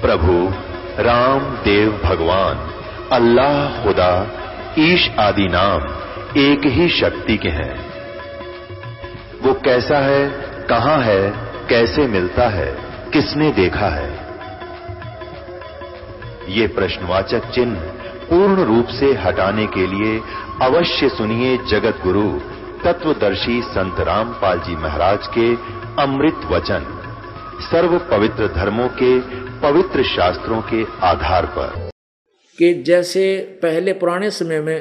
प्रभु राम देव भगवान अल्लाह खुदा ईश आदि नाम एक ही शक्ति के हैं। वो कैसा है, कहां है, कैसे मिलता है, किसने देखा है? ये प्रश्नवाचक चिन्ह पूर्ण रूप से हटाने के लिए अवश्य सुनिए जगत गुरु तत्वदर्शी संत रामपाल जी महाराज के अमृत वचन, सर्व पवित्र धर्मों के पवित्र शास्त्रों के आधार पर। कि जैसे पहले पुराने समय में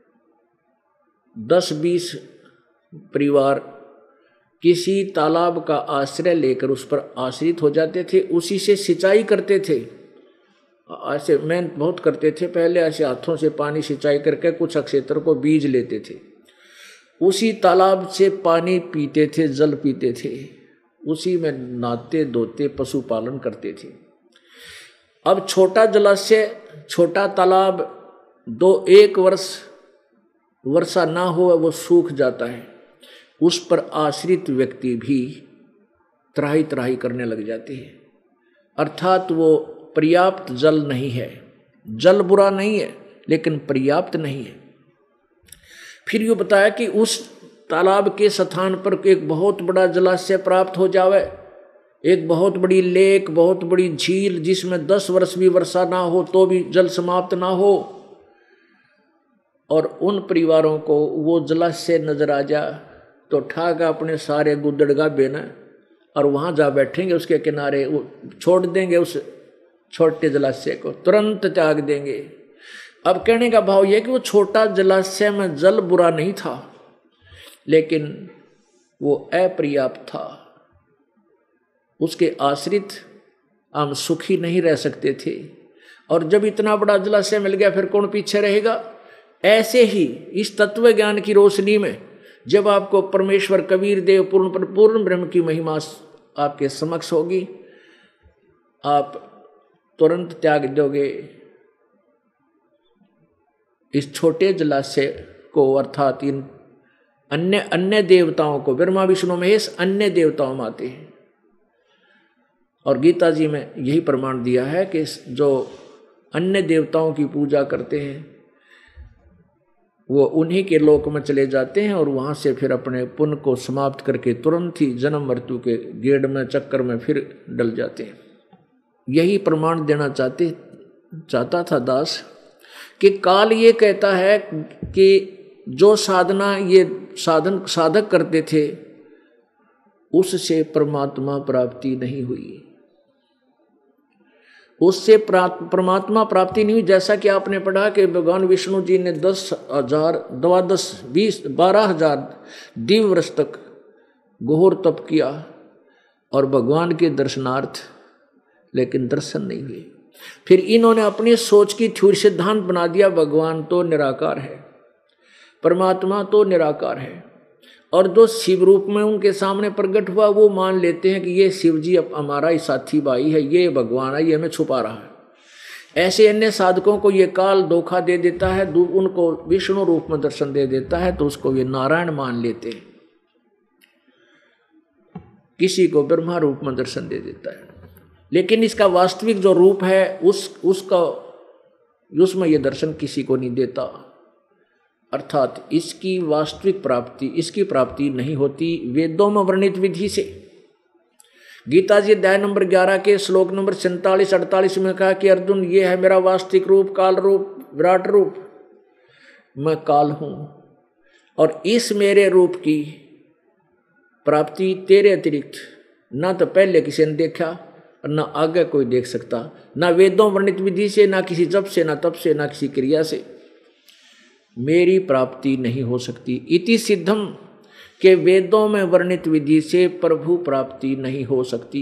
10-20 परिवार किसी तालाब का आश्रय लेकर उस पर आश्रित हो जाते थे, उसी से सिंचाई करते थे। ऐसे मेहनत बहुत करते थे पहले, ऐसे हाथों से पानी सिंचाई करके कुछ क्षेत्र को बीज लेते थे, उसी तालाब से पानी पीते थे, जल पीते थे, उसी में नहाते धोते पशुपालन करते थे। अब छोटा जलाशय, छोटा तालाब एक वर्ष वर्षा ना हो वो सूख जाता है, उस पर आश्रित व्यक्ति भी त्राही त्राही करने लग जाते हैं। अर्थात वो पर्याप्त जल नहीं है। जल बुरा नहीं है लेकिन पर्याप्त नहीं है। फिर ये बताया कि उस तालाब के स्थान पर एक बहुत बड़ा जलाशय प्राप्त हो जावे, एक बहुत बड़ी लेक, बहुत बड़ी झील जिसमें 10 वर्ष भी वर्षा ना हो तो भी जल समाप्त ना हो, और उन परिवारों को वो जलाशय नजर आ जा तो ठाक अपने सारे गुदड़गा बेना और वहाँ जा बैठेंगे, उसके किनारे वो छोड़ देंगे, उस छोटे जलाशय को तुरंत त्याग देंगे। अब कहने का भाव यह कि वो छोटा जलाशय में जल बुरा नहीं था लेकिन वो अपर्याप्त था, उसके आश्रित हम सुखी नहीं रह सकते थे। और जब इतना बड़ा जलाशय मिल गया फिर कौन पीछे रहेगा? ऐसे ही इस तत्व ज्ञान की रोशनी में जब आपको परमेश्वर कबीर देव पूर्ण ब्रह्म की महिमा आपके समक्ष होगी, आप तुरंत त्याग दोगे इस छोटे जलाशय को, अर्थात इन अन्य देवताओं को। ब्रह्मा विष्णु महेश अन्य देवताओं में आते हैं, और गीता जी में यही प्रमाण दिया है कि जो अन्य देवताओं की पूजा करते हैं वो उन्हीं के लोक में चले जाते हैं और वहाँ से फिर अपने पुण्य को समाप्त करके तुरंत ही जन्म मृत्यु के गेड़ में चक्कर में फिर डल जाते हैं। यही प्रमाण देना चाहता था दास कि काल ये कहता है कि जो साधना ये साधक करते थे उससे परमात्मा प्राप्ति नहीं हुई, उससे परमात्मा प्राप्ति नहीं हुई। जैसा कि आपने पढ़ा कि भगवान विष्णु जी ने 10,000 12,000 दिव्य वर्ष तक घोर तप किया और भगवान के दर्शनार्थ, लेकिन दर्शन नहीं हुए। फिर इन्होंने अपनी सोच की थ्योरी सिद्धांत बना दिया, भगवान तो निराकार है, परमात्मा तो निराकार है, और जो शिव रूप में उनके सामने प्रकट हुआ वो मान लेते हैं कि ये शिव जी अब हमारा ही साथी भाई है, ये भगवान है, ये हमें छुपा रहा है। ऐसे अन्य साधकों को ये काल धोखा दे देता है, उनको विष्णु रूप में दर्शन दे देता है तो उसको ये नारायण मान लेते हैं, किसी को ब्रह्मा रूप में दर्शन दे देता है, लेकिन इसका वास्तविक जो रूप है उसमें ये दर्शन किसी को नहीं देता। अर्थात इसकी वास्तविक प्राप्ति, इसकी प्राप्ति नहीं होती वेदों में वर्णित विधि से। गीता जी अध्याय नंबर 11 के श्लोक नंबर 47-48 में कहा कि अर्जुन ये है मेरा वास्तविक रूप, काल रूप, विराट रूप, मैं काल हूं, और इस मेरे रूप की प्राप्ति तेरे अतिरिक्त ना तो पहले किसी ने देखा और ना आगे कोई देख सकता, ना वेदों वर्णित विधि से, ना किसी जप से, ना तप से, ना किसी क्रिया से मेरी प्राप्ति नहीं हो सकती। इति सिद्धम के वेदों में वर्णित विधि से प्रभु प्राप्ति नहीं हो सकती।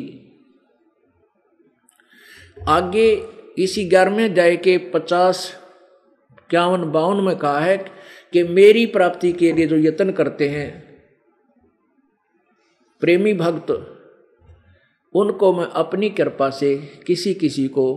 आगे इसी 11वें अध्याय के 50, 51, 52 में कहा है कि मेरी प्राप्ति के लिए जो यत्न करते हैं प्रेमी भक्त, उनको मैं अपनी कृपा से किसी को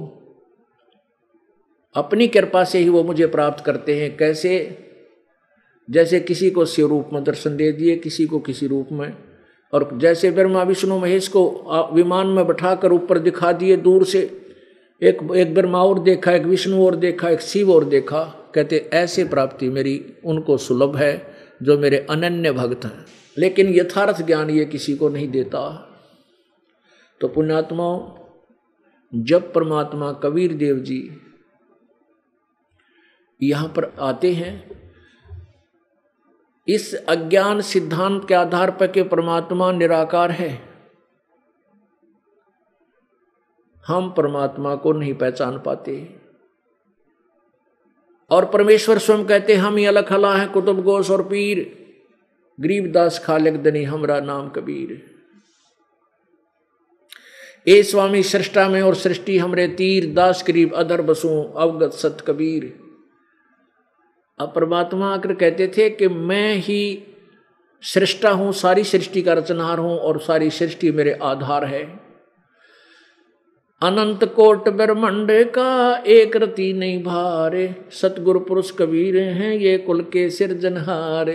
अपनी कृपा से ही वो मुझे प्राप्त करते हैं। कैसे? जैसे किसी को शिव रूप में दर्शन दे दिए, किसी को किसी रूप में, और जैसे ब्रह्मा विष्णु महेश को विमान में बैठाकर ऊपर दिखा दिए दूर से, एक ब्रह्मा और देखा, एक विष्णु और देखा, एक शिव और देखा। कहते ऐसे प्राप्ति मेरी उनको सुलभ है जो मेरे अनन्य भक्त हैं, लेकिन यथार्थ ज्ञान ये किसी को नहीं देता। तो पुण्यात्माओं, जब परमात्मा कबीर देव जी यहां पर आते हैं, इस अज्ञान सिद्धांत के आधार पर कि परमात्मा निराकार है, हम परमात्मा को नहीं पहचान पाते। और परमेश्वर स्वयं कहते हम ही अलग हला है कुतुब गोस और पीर, गरीबदास खालिक दनी हमरा नाम कबीर। ए स्वामी सृष्टा में और सृष्टि हमरे तीर, दास करीब अधर बसूं अवगत सत कबीर। अब परमात्मा आकर कहते थे कि मैं ही सृष्टा हूं, सारी सृष्टि का रचनहार हूं और सारी सृष्टि मेरे आधार है। अनंत कोट ब्रह्मांड का एक रति नहीं भारे, सतगुरु पुरुष कबीर हैं ये कुल के सिरजनहार।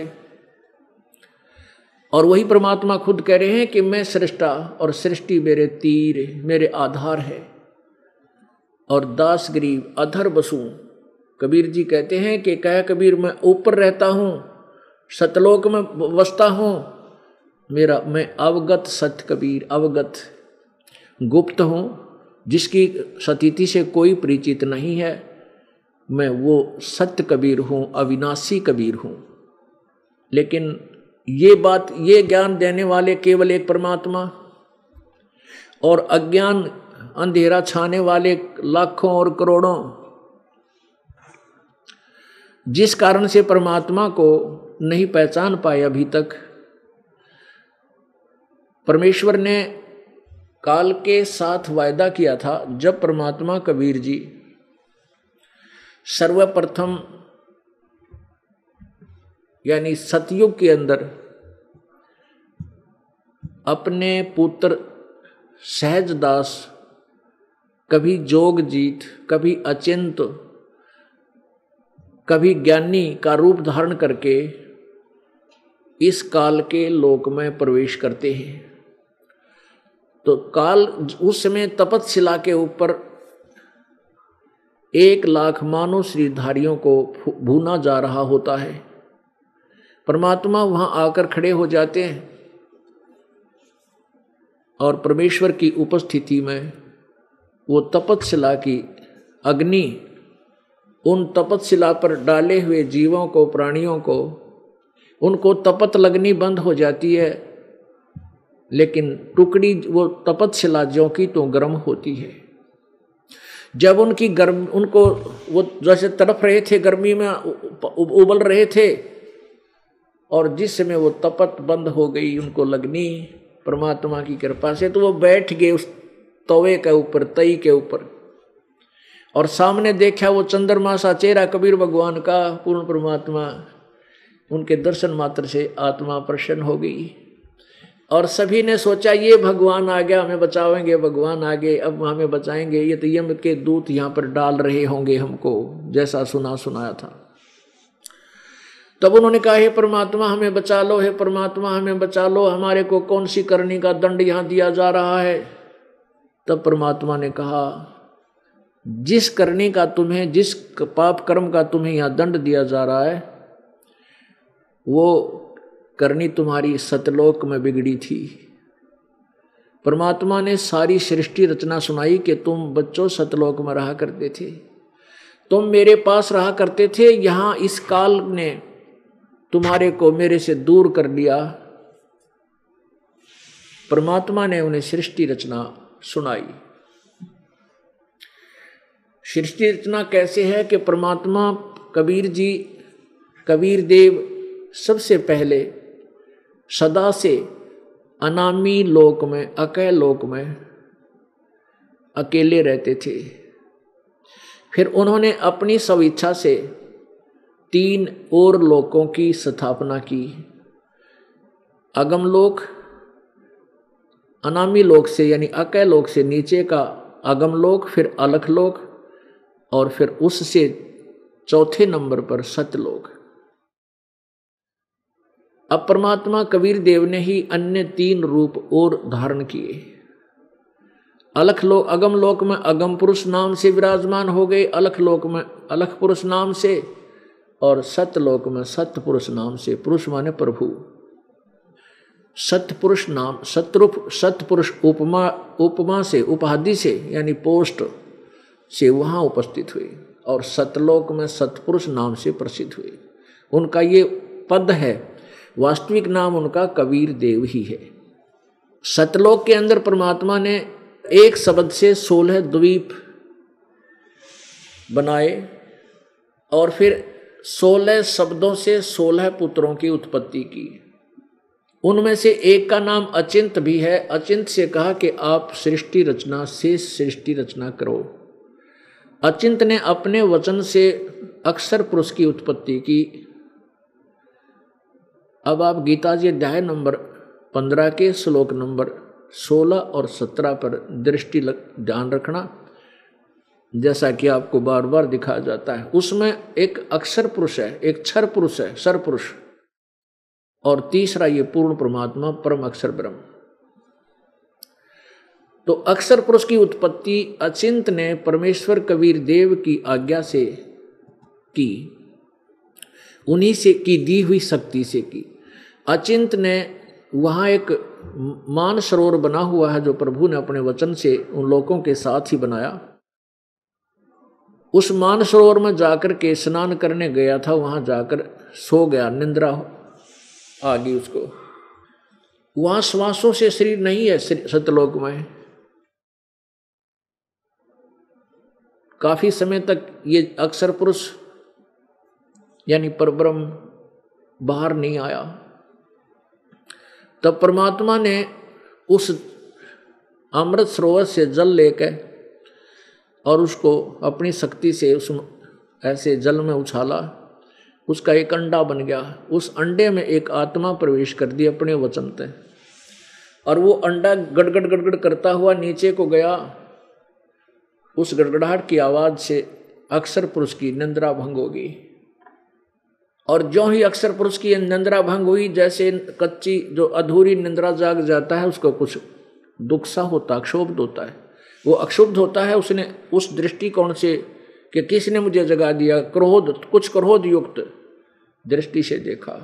और वही परमात्मा खुद कह रहे हैं कि मैं सृष्टा और सृष्टि मेरे तीर, मेरे आधार है। और दास गरीब अधर बसूं, कबीर जी कहते हैं कि कह कबीर मैं ऊपर रहता हूं, सतलोक में बसता हूं, मेरा मैं अवगत सत कबीर, अवगत गुप्त हूं, जिसकी सतीति से कोई परिचित नहीं है, मैं वो सत्य कबीर हूं, अविनाशी कबीर हूं। लेकिन ये बात, ये ज्ञान देने वाले केवल एक परमात्मा, और अज्ञान अंधेरा छाने वाले लाखों और करोड़ों। जिस कारण से परमात्मा को नहीं पहचान पाए अभी तक, परमेश्वर ने काल के साथ वायदा किया था। जब परमात्मा कबीर जी सर्वप्रथम यानी सतयुग के अंदर अपने पुत्र सहजदास, कभी जोगजीत, कभी अचिंत, कभी ज्ञानी का रूप धारण करके इस काल के लोक में प्रवेश करते हैं। तो काल उस समय तपतशिला के ऊपर 1,00,000 मानव श्रीधारियों को भूना जा रहा होता है। परमात्मा वहां आकर खड़े हो जाते हैं और परमेश्वर की उपस्थिति में वो तपतशिला की अग्नि उन तपतशिला पर डाले हुए जीवों को, प्राणियों को, उनको तपत लगनी बंद हो जाती है, लेकिन टुकड़ी वो तपतशिला ज्यों की तो गर्म होती है। जब उनकी गर्म, उनको वो जैसे तड़प रहे थे, गर्मी में उबल रहे थे, और जिस समय वो तपत बंद हो गई उनको लगनी परमात्मा की कृपा से, तो वो बैठ गए उस तवे के ऊपर, तई के ऊपर, और सामने देखा वो चंद्रमा सा चेहरा कबीर भगवान का, पूर्ण परमात्मा। उनके दर्शन मात्र से आत्मा प्रसन्न हो गई और सभी ने सोचा ये भगवान आ गया, हमें बचाएंगे, भगवान आ गए, अब हमें बचाएंगे, ये तो यम के दूत यहाँ पर डाल रहे होंगे हमको, जैसा सुनाया था। तब उन्होंने कहा हे परमात्मा हमें बचा लो, हे परमात्मा हमें बचा लो, हमारे को कौन सी करनी का दंड यहाँ दिया जा रहा है। तब परमात्मा ने कहा जिस करनी का तुम्हें, जिस पाप कर्म का तुम्हें यहाँ दंड दिया जा रहा है, वो करनी तुम्हारी सतलोक में बिगड़ी थी। परमात्मा ने सारी सृष्टि रचना सुनाई कि तुम बच्चों सतलोक में रहा करते थे, तुम मेरे पास रहा करते थे, यहाँ इस काल ने तुम्हारे को मेरे से दूर कर दिया। परमात्मा ने उन्हें सृष्टि रचना सुनाई। सृष्टि रचना कैसे है कि परमात्मा कबीर जी, कबीर देव सबसे पहले सदा से अनामी लोक में, अकेले लोक में अकेले रहते थे। फिर उन्होंने अपनी स्वेच्छा से 3 और लोकों की स्थापना की। अगम लोक, अनामी लोक से यानी अकेले लोक से नीचे का अगम लोक, फिर अलख लोक, और फिर उससे चौथे नंबर पर सतलोक। अब परमात्मा कबीर देव ने ही अन्य 3 रूप और धारण किए। अलख लोक अगम लोक में अगम पुरुष नाम से विराजमान हो गए, अलख लोक में अलख पुरुष नाम से, और सतलोक में सत्य पुरुष नाम से। पुरुष माने प्रभु। सत्य पुरुष नाम सतरूप सत्य पुरुष उपमा से उपाधि से यानी पोस्ट से वहाँ उपस्थित हुए और सतलोक में सतपुरुष नाम से प्रसिद्ध हुए। उनका ये पद है, वास्तविक नाम उनका कबीर देव ही है। सतलोक के अंदर परमात्मा ने एक शब्द से 16 द्वीप बनाए और फिर 16 शब्दों से 16 पुत्रों की उत्पत्ति की। उनमें से एक का नाम अचिंत भी है। अचिंत से कहा कि आप सृष्टि रचना से सृष्टि रचना करो। अचिंत ने अपने वचन से अक्षर पुरुष की उत्पत्ति की। अब आप गीता जी अध्याय नंबर 15 के श्लोक नंबर 16 और 17 पर दृष्टि ध्यान रखना, जैसा कि आपको बार बार दिखाया जाता है। उसमें एक अक्षर पुरुष है, एक क्षर पुरुष है, सर पुरुष, और तीसरा ये पूर्ण परमात्मा परम अक्षर ब्रह्म। तो अक्षर पुरुष की उत्पत्ति अचिंत ने परमेश्वर कबीर देव की आज्ञा से की, उन्हीं से की दी हुई शक्ति से की। अचिंत ने वहाँ एक मान सरोवर बना हुआ है जो प्रभु ने अपने वचन से उन लोगों के साथ ही बनाया। उस मान सरोवर में जाकर के स्नान करने गया था, वहाँ जाकर सो गया, निंद्रा आ गई उसको। वहाँ श्वासों से शरीर नहीं है सतलोक में। काफी समय तक ये अक्षर पुरुष यानी परब्रह्म बाहर नहीं आया। तब परमात्मा ने उस अमृत सरोवर से जल लेकर और उसको अपनी शक्ति से उस ऐसे जल में उछाला, उसका एक अंडा बन गया। उस अंडे में एक आत्मा प्रवेश कर दी अपने वचन से, और वो अंडा गड़गड़ गड़गड़ करता हुआ नीचे को गया। उस गड़गड़ाहट की आवाज से अक्षर पुरुष की निंद्रा भंग हो गई, और जो ही अक्षर पुरुष की निंद्रा भंग हुई, जैसे कच्ची जो अधूरी निंद्रा जाग जाता है उसको कुछ दुख सा होता, क्षोभ होता है, वो अक्षुब्ध होता है। उसने उस दृष्टिकोण से कि किसने मुझे जगा दिया, कुछ क्रोध युक्त दृष्टि से देखा,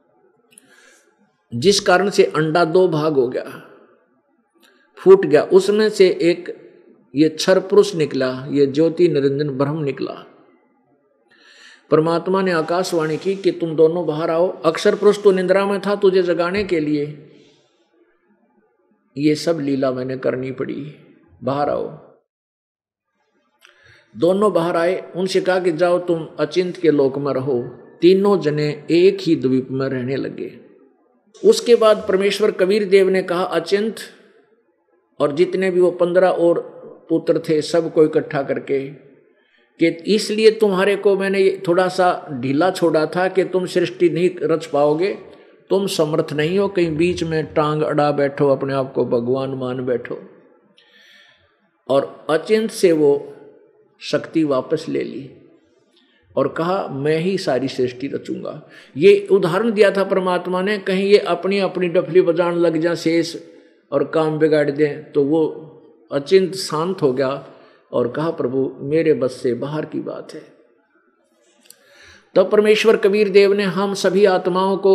जिस कारण से अंडा 2 भाग हो गया, फूट गया। उसमें से एक ये क्षर पुरुष निकला, ये ज्योति निरंजन ब्रह्म निकला। परमात्मा ने आकाशवाणी की कि तुम दोनों बाहर आओ। अक्षर पुरुष तो निंद्रा में था, तुझे जगाने के लिए ये सब लीला मैंने करनी पड़ी, बाहर आओ। दोनों बाहर आए। उनसे कहा कि जाओ तुम अचिंत के लोक में रहो। तीनों जने एक ही द्वीप में रहने लगे। उसके बाद परमेश्वर कबीर देव ने कहा अचिंत और जितने भी वो 15 और पुत्र थे सबको इकट्ठा करके कि इसलिए तुम्हारे को मैंने थोड़ा सा ढीला छोड़ा था कि तुम सृष्टि नहीं रच पाओगे, तुम समर्थ नहीं हो, कहीं बीच में टांग अड़ा बैठो, अपने आप को भगवान मान बैठो। और अचिंत से वो शक्ति वापस ले ली और कहा मैं ही सारी सृष्टि रचूंगा। ये उदाहरण दिया था परमात्मा ने, कहीं ये अपनी अपनी डफली बजाने लग जाए शेष और काम बिगाड़ दें, तो वो अचिंत शांत हो गया और कहा प्रभु मेरे बस से बाहर की बात है। तब परमेश्वर कबीर देव ने हम सभी आत्माओं को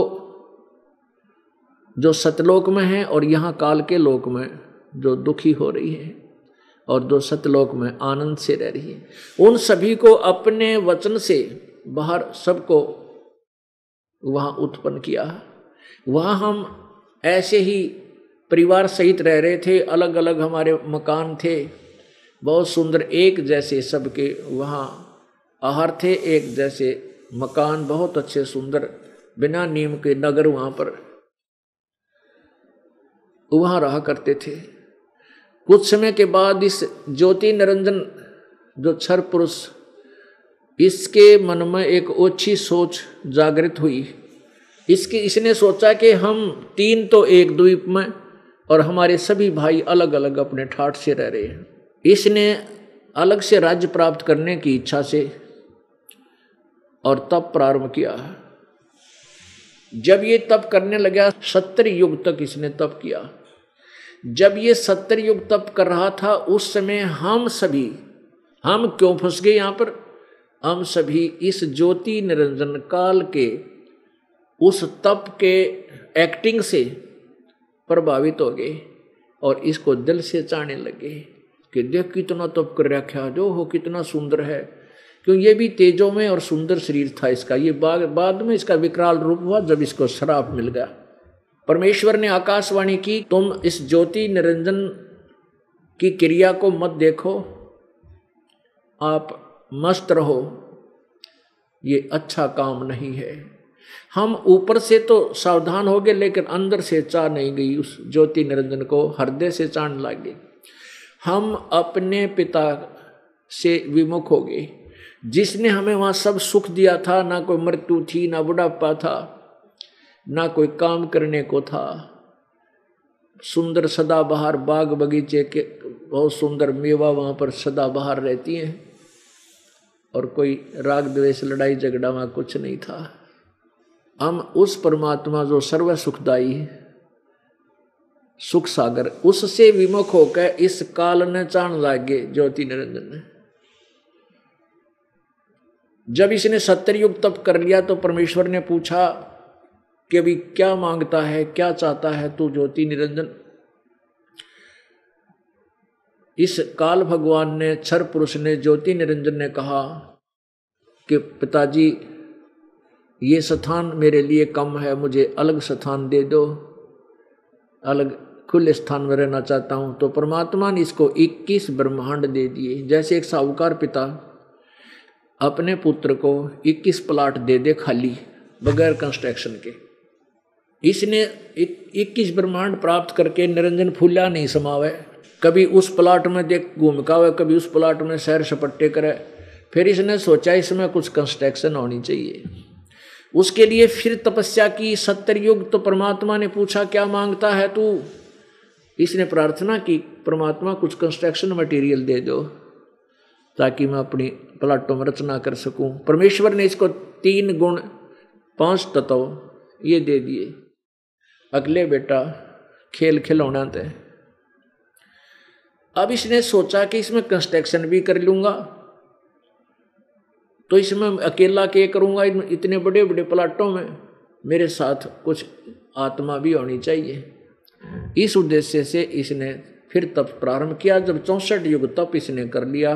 जो सतलोक में हैं और यहाँ काल के लोक में जो दुखी हो रही है और जो सतलोक में आनंद से रह रही है, उन सभी को अपने वचन से बाहर सबको वहाँ उत्पन्न किया। वहाँ हम ऐसे ही परिवार सहित रह रहे थे, अलग अलग हमारे मकान थे, बहुत सुंदर एक जैसे सबके वहाँ आहार थे, एक जैसे मकान, बहुत अच्छे सुंदर बिना नीम के नगर वहाँ रहा करते थे। कुछ समय के बाद इस ज्योति निरंजन जो क्षर पुरुष, इसके मन में एक ओछी सोच जागृत हुई। इसने सोचा कि हम 3 तो एक द्वीप में और हमारे सभी भाई अलग अलग अपने ठाठ से रह रहे हैं। इसने अलग से राज्य प्राप्त करने की इच्छा से और तप प्रारंभ किया। जब ये तप करने लगा 70 युग तक इसने तप किया। जब ये 70 युग तप कर रहा था उस समय हम क्यों फंस गए यहाँ पर? हम सभी इस ज्योति निरंजन काल के उस तप के एक्टिंग से प्रभावित हो गए और इसको दिल से चाहने लगे कि देख कितना तप कर रखा, जो हो कितना सुंदर है। क्यों? ये भी तेजो में और सुंदर शरीर था इसका। ये बाद में इसका विकराल रूप हुआ जब इसको श्राप मिल गया। परमेश्वर ने आकाशवाणी की, तुम इस ज्योति निरंजन की क्रिया को मत देखो, आप मस्त रहो, ये अच्छा काम नहीं है। हम ऊपर से तो सावधान हो गए लेकिन अंदर से चाह नहीं गई, उस ज्योति निरंजन को हृदय से चाहने लगे। हम अपने पिता से विमुख हो गए, जिसने हमें वहाँ सब सुख दिया था। ना कोई मृत्यु थी, ना बुढ़ापा था, ना कोई काम करने को था। सुंदर सदाबहार बाग बगीचे के बहुत सुंदर मेवा वहाँ पर सदाबहार रहती हैं और कोई राग द्वेष लड़ाई झगड़ा वहाँ कुछ नहीं था। हम उस परमात्मा जो सर्व सुखदाई सुख सागर, उससे विमुख होकर इस काल ने चाण लागे ज्योति निरंजन ने। जब इसने 70 युग तप कर लिया तो परमेश्वर ने पूछा कि अभी क्या मांगता है, क्या चाहता है तू ज्योति निरंजन? इस काल भगवान ने, क्षर पुरुष ने, ज्योति निरंजन ने कहा कि पिताजी ये स्थान मेरे लिए कम है, मुझे अलग स्थान दे दो, अलग खुले स्थान में रहना चाहता हूँ। तो परमात्मा ने इसको 21 ब्रह्मांड दे दिए। जैसे एक साहूकार पिता अपने पुत्र को 21 प्लाट दे दे खाली बगैर कंस्ट्रक्शन के। इसने 21 ब्रह्मांड प्राप्त करके निरंजन फूला नहीं समावे, कभी उस प्लाट में देख घूमकावे, कभी उस प्लाट में सैर सपट्टे करे। फिर इसने सोचा इसमें कुछ कंस्ट्रक्शन होनी चाहिए। उसके लिए फिर तपस्या की 70 युग। तो परमात्मा ने पूछा क्या मांगता है तू? इसने प्रार्थना की परमात्मा कुछ कंस्ट्रक्शन मटेरियल दे दो ताकि मैं अपनी प्लाटों में रचना कर सकूं। परमेश्वर ने इसको 3 गुण 5 तत्व ये दे दिए। अगले बेटा खेल खिलौना थे। अब इसने सोचा कि इसमें कंस्ट्रक्शन भी कर लूंगा तो इसमें अकेला क्या करूंगा, इतने बड़े बड़े प्लाटों में मेरे साथ कुछ आत्मा भी होनी चाहिए। इस उद्देश्य से इसने फिर तप प्रारंभ किया। जब 64 युग तप इसने कर लिया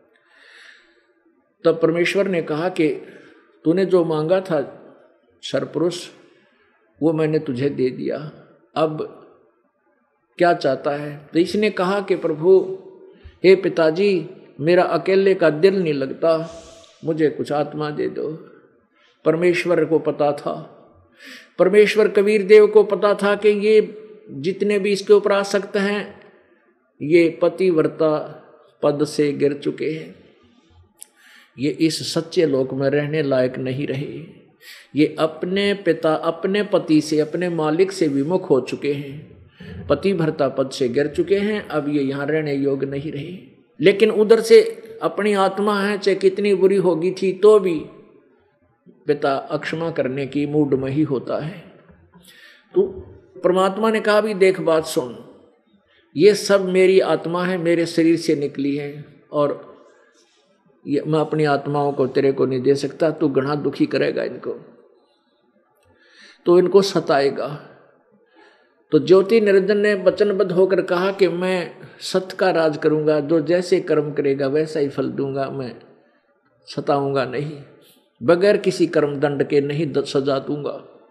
तब परमेश्वर ने कहा कि तूने जो मांगा था क्षरपुरुष वो मैंने तुझे दे दिया, अब क्या चाहता है? तो इसने कहा कि प्रभु हे पिताजी मेरा अकेले का दिल नहीं लगता, मुझे कुछ आत्मा दे दो। परमेश्वर को पता था, परमेश्वर कबीर देव को पता था कि ये जितने भी इसके ऊपर आसक्त हैं ये पतिव्रता पद से गिर चुके हैं, ये इस सच्चे लोक में रहने लायक नहीं रहे, ये अपने पिता अपने पति से अपने मालिक से विमुख हो चुके हैं, पतिव्रता पद से गिर चुके हैं, अब ये यहाँ रहने योग्य नहीं रहे। लेकिन उधर से अपनी आत्मा है चाहे कितनी बुरी होगी थी तो भी पिता अक्षमा करने की मूड में ही होता है। तो परमात्मा ने कहा भी देख बात सुन, ये सब मेरी आत्मा है, मेरे शरीर से निकली है और ये मैं अपनी आत्माओं को तेरे को नहीं दे सकता, तू घना दुखी करेगा इनको, तो इनको सताएगा। तो ज्योति निरंजन ने वचनबद्ध होकर कहा कि मैं सत्य का राज करूंगा, जो जैसे कर्म करेगा वैसा ही फल दूंगा, मैं सताऊंगा नहीं, बगैर किसी कर्म दंड के नहीं सजा दूंगा।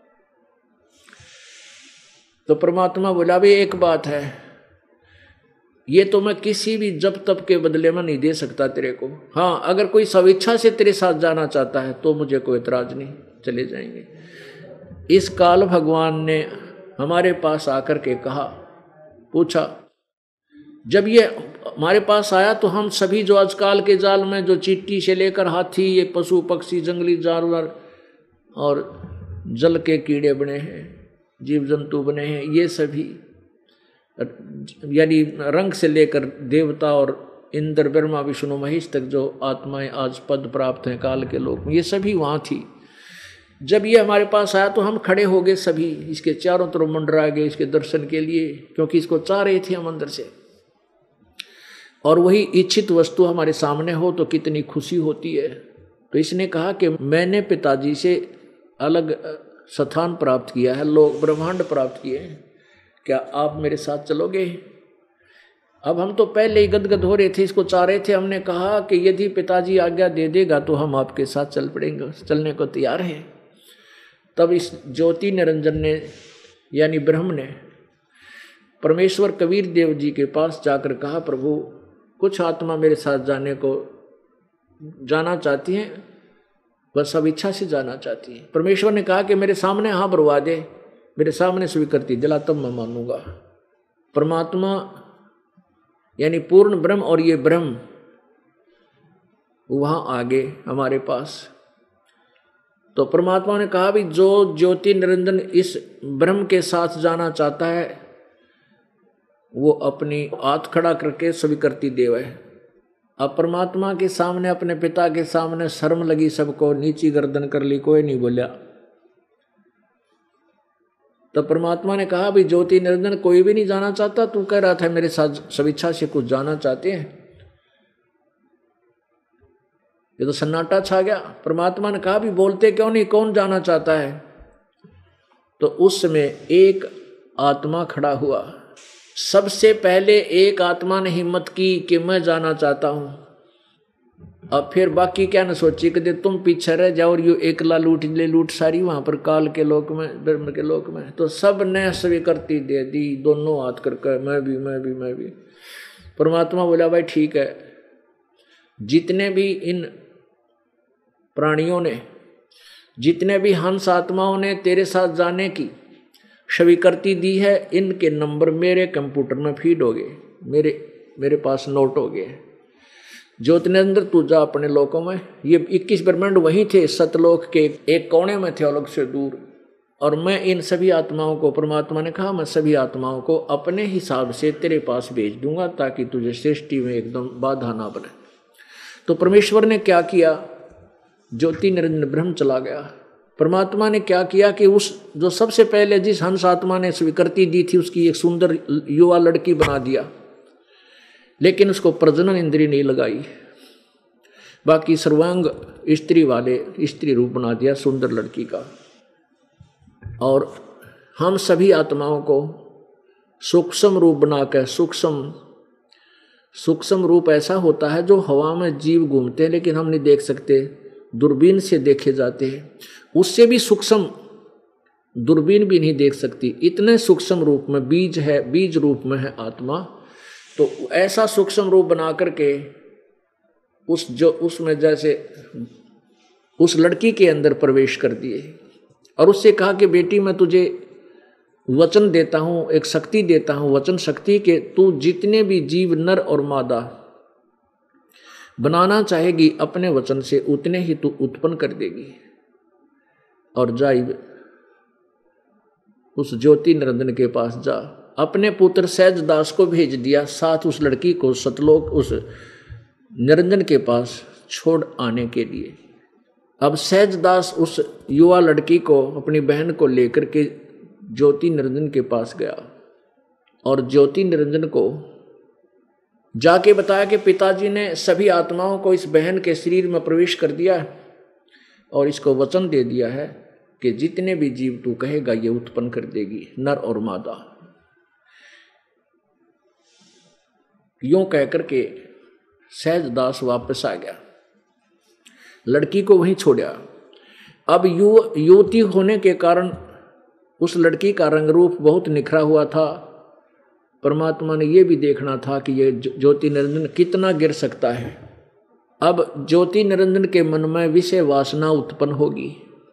तो परमात्मा बोला भी एक बात है, ये तो मैं किसी भी जब तब के बदले में नहीं दे सकता तेरे को। हाँ, अगर कोई स्वेच्छा से तेरे साथ जाना चाहता है तो मुझे कोई एतराज नहीं, चले जाएंगे। इस काल भगवान ने हमारे पास आकर के कहा, पूछा, जब ये हमारे पास आया तो हम सभी जो आजकाल के जाल में जो चींटी से लेकर हाथी, ये पशु पक्षी जंगली जानवर और जल के कीड़े बने हैं, जीव जंतु बने हैं, ये सभी यानी रंग से लेकर देवता और इंद्र ब्रह्मा विष्णु महेश तक जो आत्माएं आज पद प्राप्त हैं काल के लोक में, ये सभी वहाँ थी। जब ये हमारे पास आया तो हम खड़े हो गए सभी, इसके चारों तरफ मंडरा गए इसके दर्शन के लिए, क्योंकि इसको चाह रहे थे हम अंदर से। और वही इच्छित वस्तु हमारे सामने हो तो कितनी खुशी होती है। तो इसने कहा कि मैंने पिताजी से अलग स्थान प्राप्त किया है, लोक ब्रह्मांड प्राप्त किए हैं, क्या आप मेरे साथ चलोगे? अब हम तो पहले ही गदगद हो रहे थे, इसको चाह रहे थे। हमने कहा कि यदि पिताजी आज्ञा दे देगा तो हम आपके साथ चल पड़ेंगे, चलने को तैयार हैं। तब इस ज्योति निरंजन ने यानी ब्रह्म ने परमेश्वर कबीर देव जी के पास जाकर कहा, प्रभु कुछ आत्मा मेरे साथ जाना चाहती हैं, बस अब इच्छा से जाना चाहती हैं। परमेश्वर ने कहा कि मेरे सामने हाँ भरवा दे, मेरे सामने स्वीकृति दिला, तब मैं मानूंगा। परमात्मा यानी पूर्ण ब्रह्म और ये ब्रह्म वहां आगे हमारे पास। तो परमात्मा ने कहा भी जो ज्योति निरंजन इस ब्रह्म के साथ जाना चाहता है वो अपनी हाथ खड़ा करके स्वीकृति देवे। अब परमात्मा के सामने, अपने पिता के सामने शर्म लगी सबको, नीची गर्दन कर ली, कोई नहीं बोला। तो परमात्मा ने कहा भी ज्योति निरंजन कोई भी नहीं जाना चाहता, तू कह रहा था मेरे साथ स्वेच्छा से कुछ जाना चाहते हैं। ये तो सन्नाटा छा गया। परमात्मा ने कहा भी बोलते क्यों नहीं, कौन जाना चाहता है? तो उस समय एक आत्मा खड़ा हुआ। सबसे पहले एक आत्मा ने हिम्मत की कि मैं जाना चाहता हूं। अब फिर बाकी क्या न सोची कि तुम पीछे रह जाओ और यू एकला लूट सारी वहां पर काल के लोक में, ब्रह्म के लोक में। तो सब ने स्वीकृति दे दी, दोनों हाथ करके मैं भी। परमात्मा बोला भाई ठीक है, जितने भी इन प्राणियों ने, जितने भी हंस आत्माओं ने तेरे साथ जाने की स्वीकृति दी है, इनके नंबर मेरे कंप्यूटर में फीड हो गए, मेरे पास नोट हो गए। ज्योतिनेंद्र तू जा अपने लोकों में। ये 21 ब्रह्मांड वहीं थे, सतलोक के एक कोने में थे, अलग से दूर। और मैं इन सभी आत्माओं को, परमात्मा ने कहा मैं सभी आत्माओं को अपने हिसाब से तेरे पास भेज दूंगा ताकि तुझे सृष्टि में एकदम बाधा ना बने। तो परमेश्वर ने क्या किया, ज्योति निरंजन ब्रह्म चला गया। परमात्मा ने क्या किया कि उस जो सबसे पहले जिस हंस आत्मा ने स्वीकृति दी थी उसकी एक सुंदर युवा लड़की बना दिया, लेकिन उसको प्रजनन इंद्रिय नहीं लगाई। बाकी सर्वांग स्त्री वाले स्त्री रूप बना दिया सुंदर लड़की का। और हम सभी आत्माओं को सूक्ष्म रूप बनाकर, सूक्ष्म रूप ऐसा होता है जो हवा में जीव घूमते हैं लेकिन हम नहीं देख सकते, दूरबीन से देखे जाते हैं। उससे भी सूक्ष्म दूरबीन भी नहीं देख सकती, इतने सूक्ष्म रूप में बीज है, बीज रूप में है आत्मा। तो ऐसा सूक्ष्म रूप बना करके उसमें जैसे उस लड़की के अंदर प्रवेश कर दिए और उससे कहा कि बेटी मैं तुझे वचन देता हूँ, एक शक्ति देता हूँ, वचन शक्ति के तू जितने भी जीव नर और मादा बनाना चाहेगी अपने वचन से उतने ही तू उत्पन्न कर देगी। और जा उस ज्योति निरंजन के पास जा। अपने पुत्र सहज दास को भेज दिया, साथ उस लड़की को सतलोक उस निरंजन के पास छोड़ आने के लिए। अब सहज दास उस युवा लड़की को, अपनी बहन को लेकर के ज्योति निरंजन के पास गया और ज्योति निरंजन को जाके बताया कि पिताजी ने सभी आत्माओं को इस बहन के शरीर में प्रवेश कर दिया और इसको वचन दे दिया है कि जितने भी जीव तू कहेगा ये उत्पन्न कर देगी, नर और मादा। यूं कहकर के सहज दास वापस आ गया, लड़की को वहीं छोड़ा। अब युवती होने के कारण उस लड़की का रंग रूप बहुत निखरा हुआ था। परमात्मा ने यह भी देखना था कि यह ज्योति निरंजन कितना गिर सकता है। अब ज्योति निरंजन के मन में विषय वासना उत्पन्न होगी,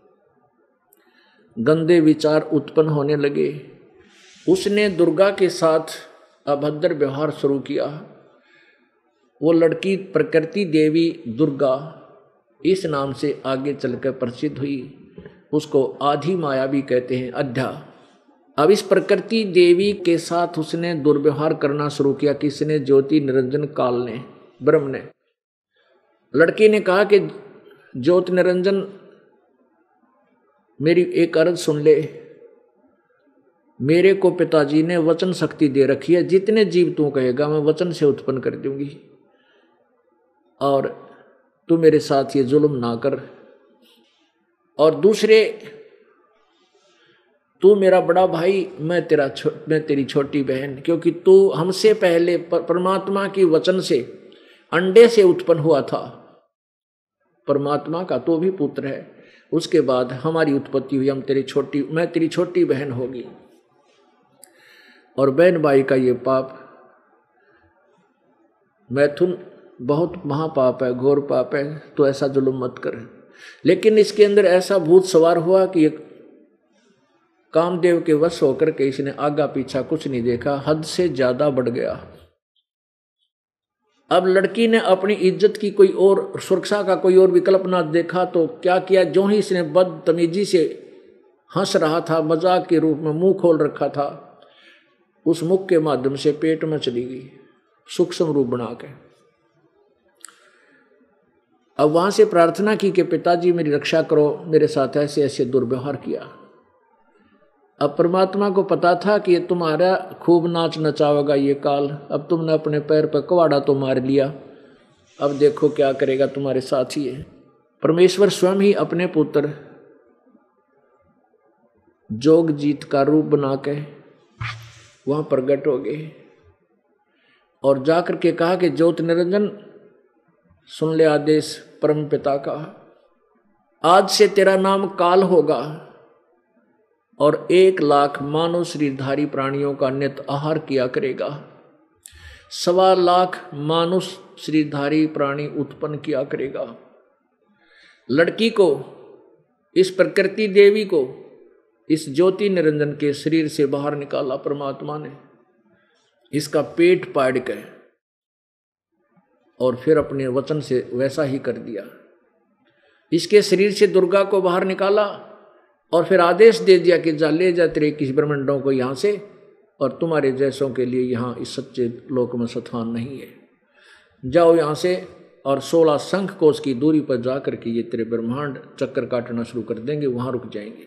गंदे विचार उत्पन्न होने लगे। उसने दुर्गा के साथ अभद्र व्यवहार शुरू किया। वो लड़की प्रकृति देवी दुर्गा इस नाम से आगे चलकर प्रसिद्ध हुई। उसको आधी माया भी कहते हैं, अध्या। अब इस प्रकृति देवी के साथ उसने दुर्व्यवहार करना शुरू किया। किसने? ज्योति निरंजन काल ने, ब्रह्म ने। लड़की ने कहा कि ज्योति निरंजन मेरी एक अर्ज सुन ले। मेरे को पिताजी ने वचन शक्ति दे रखी है, जितने जीव तू कहेगा मैं वचन से उत्पन्न कर दूंगी, और तू मेरे साथ ये जुल्म ना कर। और दूसरे, तू मेरा बड़ा भाई, मैं तेरी छोटी बहन, क्योंकि तू हमसे पहले परमात्मा की वचन से अंडे से उत्पन्न हुआ था। परमात्मा का तो भी पुत्र है, उसके बाद हमारी उत्पत्ति हुई, मैं तेरी छोटी बहन होगी। और बहन भाई का ये पाप मैथुन बहुत महापाप है, घोर पाप है, तो ऐसा जुल्म मत कर। लेकिन इसके अंदर ऐसा भूत सवार हुआ कि एक कामदेव के वश होकर के इसने आगा पीछा कुछ नहीं देखा, हद से ज्यादा बढ़ गया। अब लड़की ने अपनी इज्जत की कोई और सुरक्षा का कोई और विकल्प ना देखा तो क्या किया, जो ही इसने बदतमीजी से हंस रहा था, मजाक के रूप में मुंह खोल रखा था, उस मुख के माध्यम से पेट में चली गई सूक्ष्म रूप बना के। अब वहां से प्रार्थना की कि पिताजी मेरी रक्षा करो, मेरे साथ ऐसे ऐसे दुर्व्यवहार किया। अब परमात्मा को पता था कि ये तुम्हारा खूब नाच नचावेगा ये काल। अब तुमने अपने पैर पर कुहाड़ा तो मार लिया, अब देखो क्या करेगा, तुम्हारे साथ ही है। परमेश्वर स्वयं ही अपने पुत्र जोगजीत का रूप बना के वहां प्रकट हो गए और जाकर के कहा कि ज्योति निरंजन सुन ले आदेश परम पिता का, आज से तेरा नाम काल होगा और 1,00,000 मानव शरीरधारी प्राणियों का नित आहार किया करेगा। 1,25,000 मानव शरीरधारी प्राणी उत्पन्न किया करेगा। लड़की को, इस प्रकृति देवी को, इस ज्योति निरंजन के शरीर से बाहर निकाला परमात्मा ने, इसका पेट पाड़ के, और फिर अपने वचन से वैसा ही कर दिया। इसके शरीर से दुर्गा को बाहर निकाला और फिर आदेश दे दिया कि जा ले जा तेरे 21 ब्रह्मांडों को यहाँ से, और तुम्हारे जैसों के लिए यहाँ इस सच्चे लोक में स्थान नहीं है, जाओ यहाँ से। और 16 शंख कोश की दूरी पर जाकर के ये तेरे ब्रह्मांड चक्कर काटना शुरू कर देंगे, वहाँ रुक जाएंगे।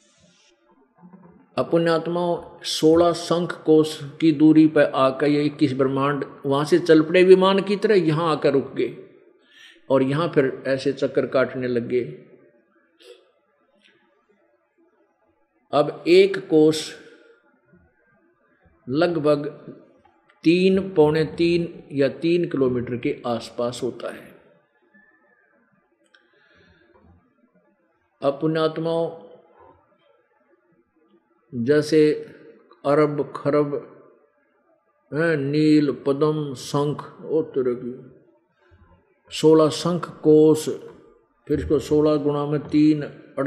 पुण्यात्माओं 16 शंख कोश की दूरी पर आकर ये 21 ब्रह्मांड वहाँ से चल पड़े विमान की तरह, यहाँ आकर रुक गए और यहाँ फिर ऐसे चक्कर काटने लग गए। अब एक कोश लगभग 3, पौने 3 या 3 किलोमीटर के आसपास होता है। अब पुण्यात्माओं जैसे अरब खरब नील पद्म शंख और तरह की 16 शंख कोश, फिर इसको 16 गुणा में 3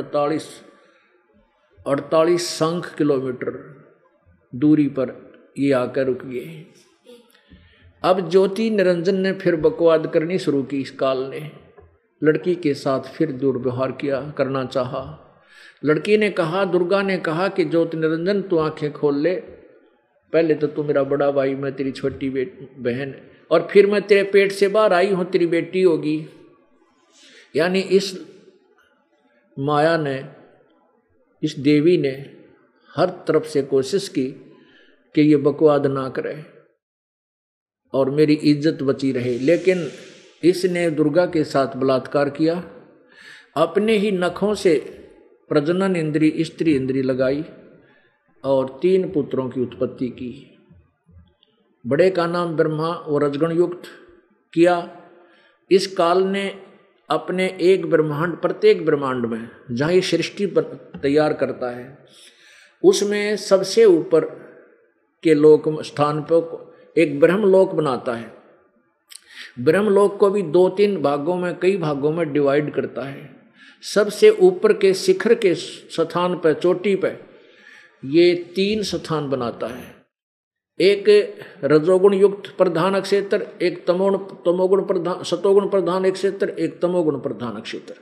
48 शंख किलोमीटर दूरी पर ये आकर रुक गए। अब ज्योति निरंजन ने फिर बकवाद करनी शुरू की। इस काल ने लड़की के साथ फिर दुर्व्यवहार करना चाहा। लड़की ने कहा, दुर्गा ने कहा कि ज्योति निरंजन तू आंखें खोल ले, पहले तो तू मेरा बड़ा भाई, मैं तेरी छोटी बहन, और फिर मैं तेरे पेट से बाहर आई हूँ, तेरी बेटी होगी। यानी इस माया ने, इस देवी ने हर तरफ से कोशिश की कि ये बकवाद ना करे और मेरी इज्जत बची रहे, लेकिन इसने दुर्गा के साथ बलात्कार किया। अपने ही नखों से प्रजनन इंद्री, स्त्री इंद्री लगाई और 3 पुत्रों की उत्पत्ति की। बड़े का नाम ब्रह्मा और रजगण युक्त किया। इस काल ने अपने एक ब्रह्मांड, प्रत्येक ब्रह्मांड में जहाँ ये सृष्टि तैयार करता है, उसमें सबसे ऊपर के लोक स्थान पर एक ब्रह्मलोक बनाता है। ब्रह्मलोक को भी 2-3 भागों में, कई भागों में डिवाइड करता है। सबसे ऊपर के शिखर के स्थान पर, चोटी पर ये 3 स्थान बनाता है। एक रजोगुण युक्त प्रधान क्षेत्र, एक तमोगुण प्रधान, सतोगुण प्रधान एक क्षेत्र, एक तमोगुण प्रधान क्षेत्र।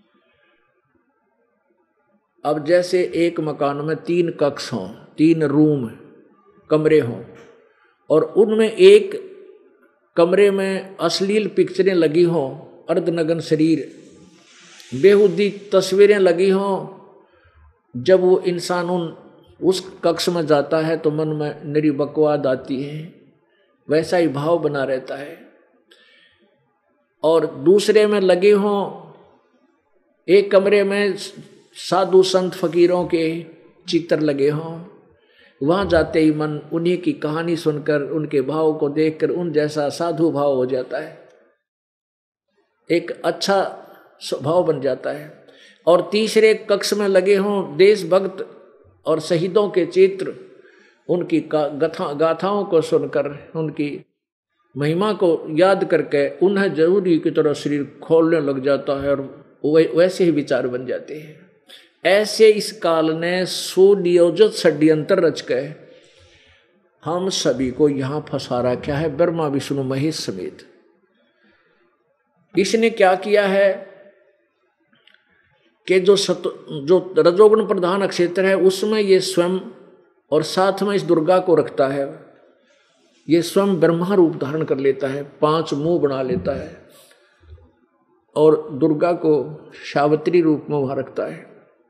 अब जैसे एक मकान में 3 कक्ष हों, 3 रूम कमरे हों, और उनमें एक कमरे में अश्लील पिक्चरें लगी हों, अर्धनग्न शरीर, बेहुदी तस्वीरें लगी हों, जब वो इंसान उस कक्ष में जाता है तो मन में निरी बकवाद आती है, वैसा ही भाव बना रहता है। और दूसरे में लगे हों, एक कमरे में साधु संत फकीरों के चित्र लगे हों, वहां जाते ही मन उन्हीं की कहानी सुनकर, उनके भाव को देखकर उन जैसा साधु भाव हो जाता है, एक अच्छा स्वभाव बन जाता है। और तीसरे कक्ष में लगे हों देशभक्त और शहीदों के चित्र, उनकी गाथाओं को सुनकर, उनकी महिमा को याद करके उन्हें जरूरी की तरह शरीर खोलने लग जाता है और वैसे ही विचार बन जाते हैं। ऐसे इस काल ने सुनियोजित षड्यंत्र रच गए, हम सभी को यहां फंसा रखा है, ब्रह्मा विष्णु महेश समेत। इसने क्या किया है कि जो रजोगुण प्रधान क्षेत्र है उसमें ये स्वयं, और साथ में इस दुर्गा को रखता है, ये स्वयं ब्रह्मा रूप धारण कर लेता है, 5 मुंह बना लेता है और दुर्गा को सावित्री रूप में वहां रखता है।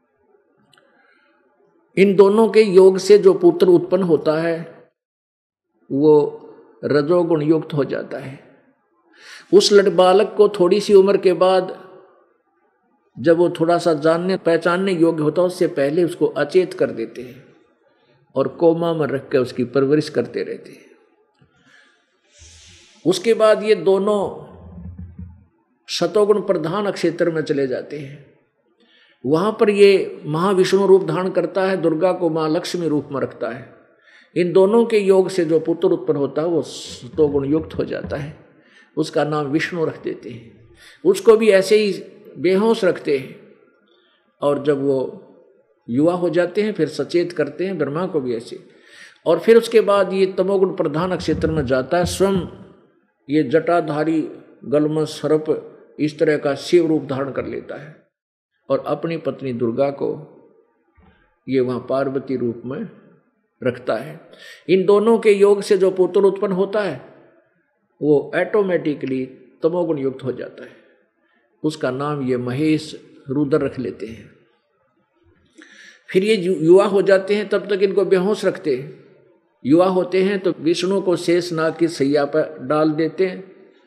इन दोनों के योग से जो पुत्र उत्पन्न होता है वो रजोगुण युक्त हो जाता है। उस बालक को थोड़ी सी उम्र के बाद, जब वो थोड़ा सा जानने पहचानने योग्य होता है, उससे पहले उसको अचेत कर देते हैं और कोमा में रख कर उसकी परवरिश करते रहते हैं। उसके बाद ये दोनों सतोगुण प्रधान क्षेत्र में चले जाते हैं। वहां पर ये महाविष्णु रूप धारण करता है, दुर्गा को मां लक्ष्मी रूप में रखता है। इन दोनों के योग से जो पुत्र उत्पन्न होता है वो सतोगुण युक्त हो जाता है, उसका नाम विष्णु रख देते हैं। उसको भी ऐसे ही बेहोश रखते हैं और जब वो युवा हो जाते हैं फिर सचेत करते हैं, ब्रह्मा को भी ऐसे। और फिर उसके बाद ये तमोगुण प्रधान क्षेत्र में जाता है, स्वयं ये जटाधारी गलम सर्प इस तरह का शिव रूप धारण कर लेता है और अपनी पत्नी दुर्गा को ये वहाँ पार्वती रूप में रखता है। इन दोनों के योग से जो पुत्र उत्पन्न होता है वो ऑटोमेटिकली तमोगुण युक्त हो जाता है, उसका नाम ये महेश रुद्र रख लेते हैं। फिर ये युवा हो जाते हैं, तब तक इनको बेहोश रखते हैं। युवा होते हैं तो विष्णु को शेषनाग की सैया पर डाल देते हैं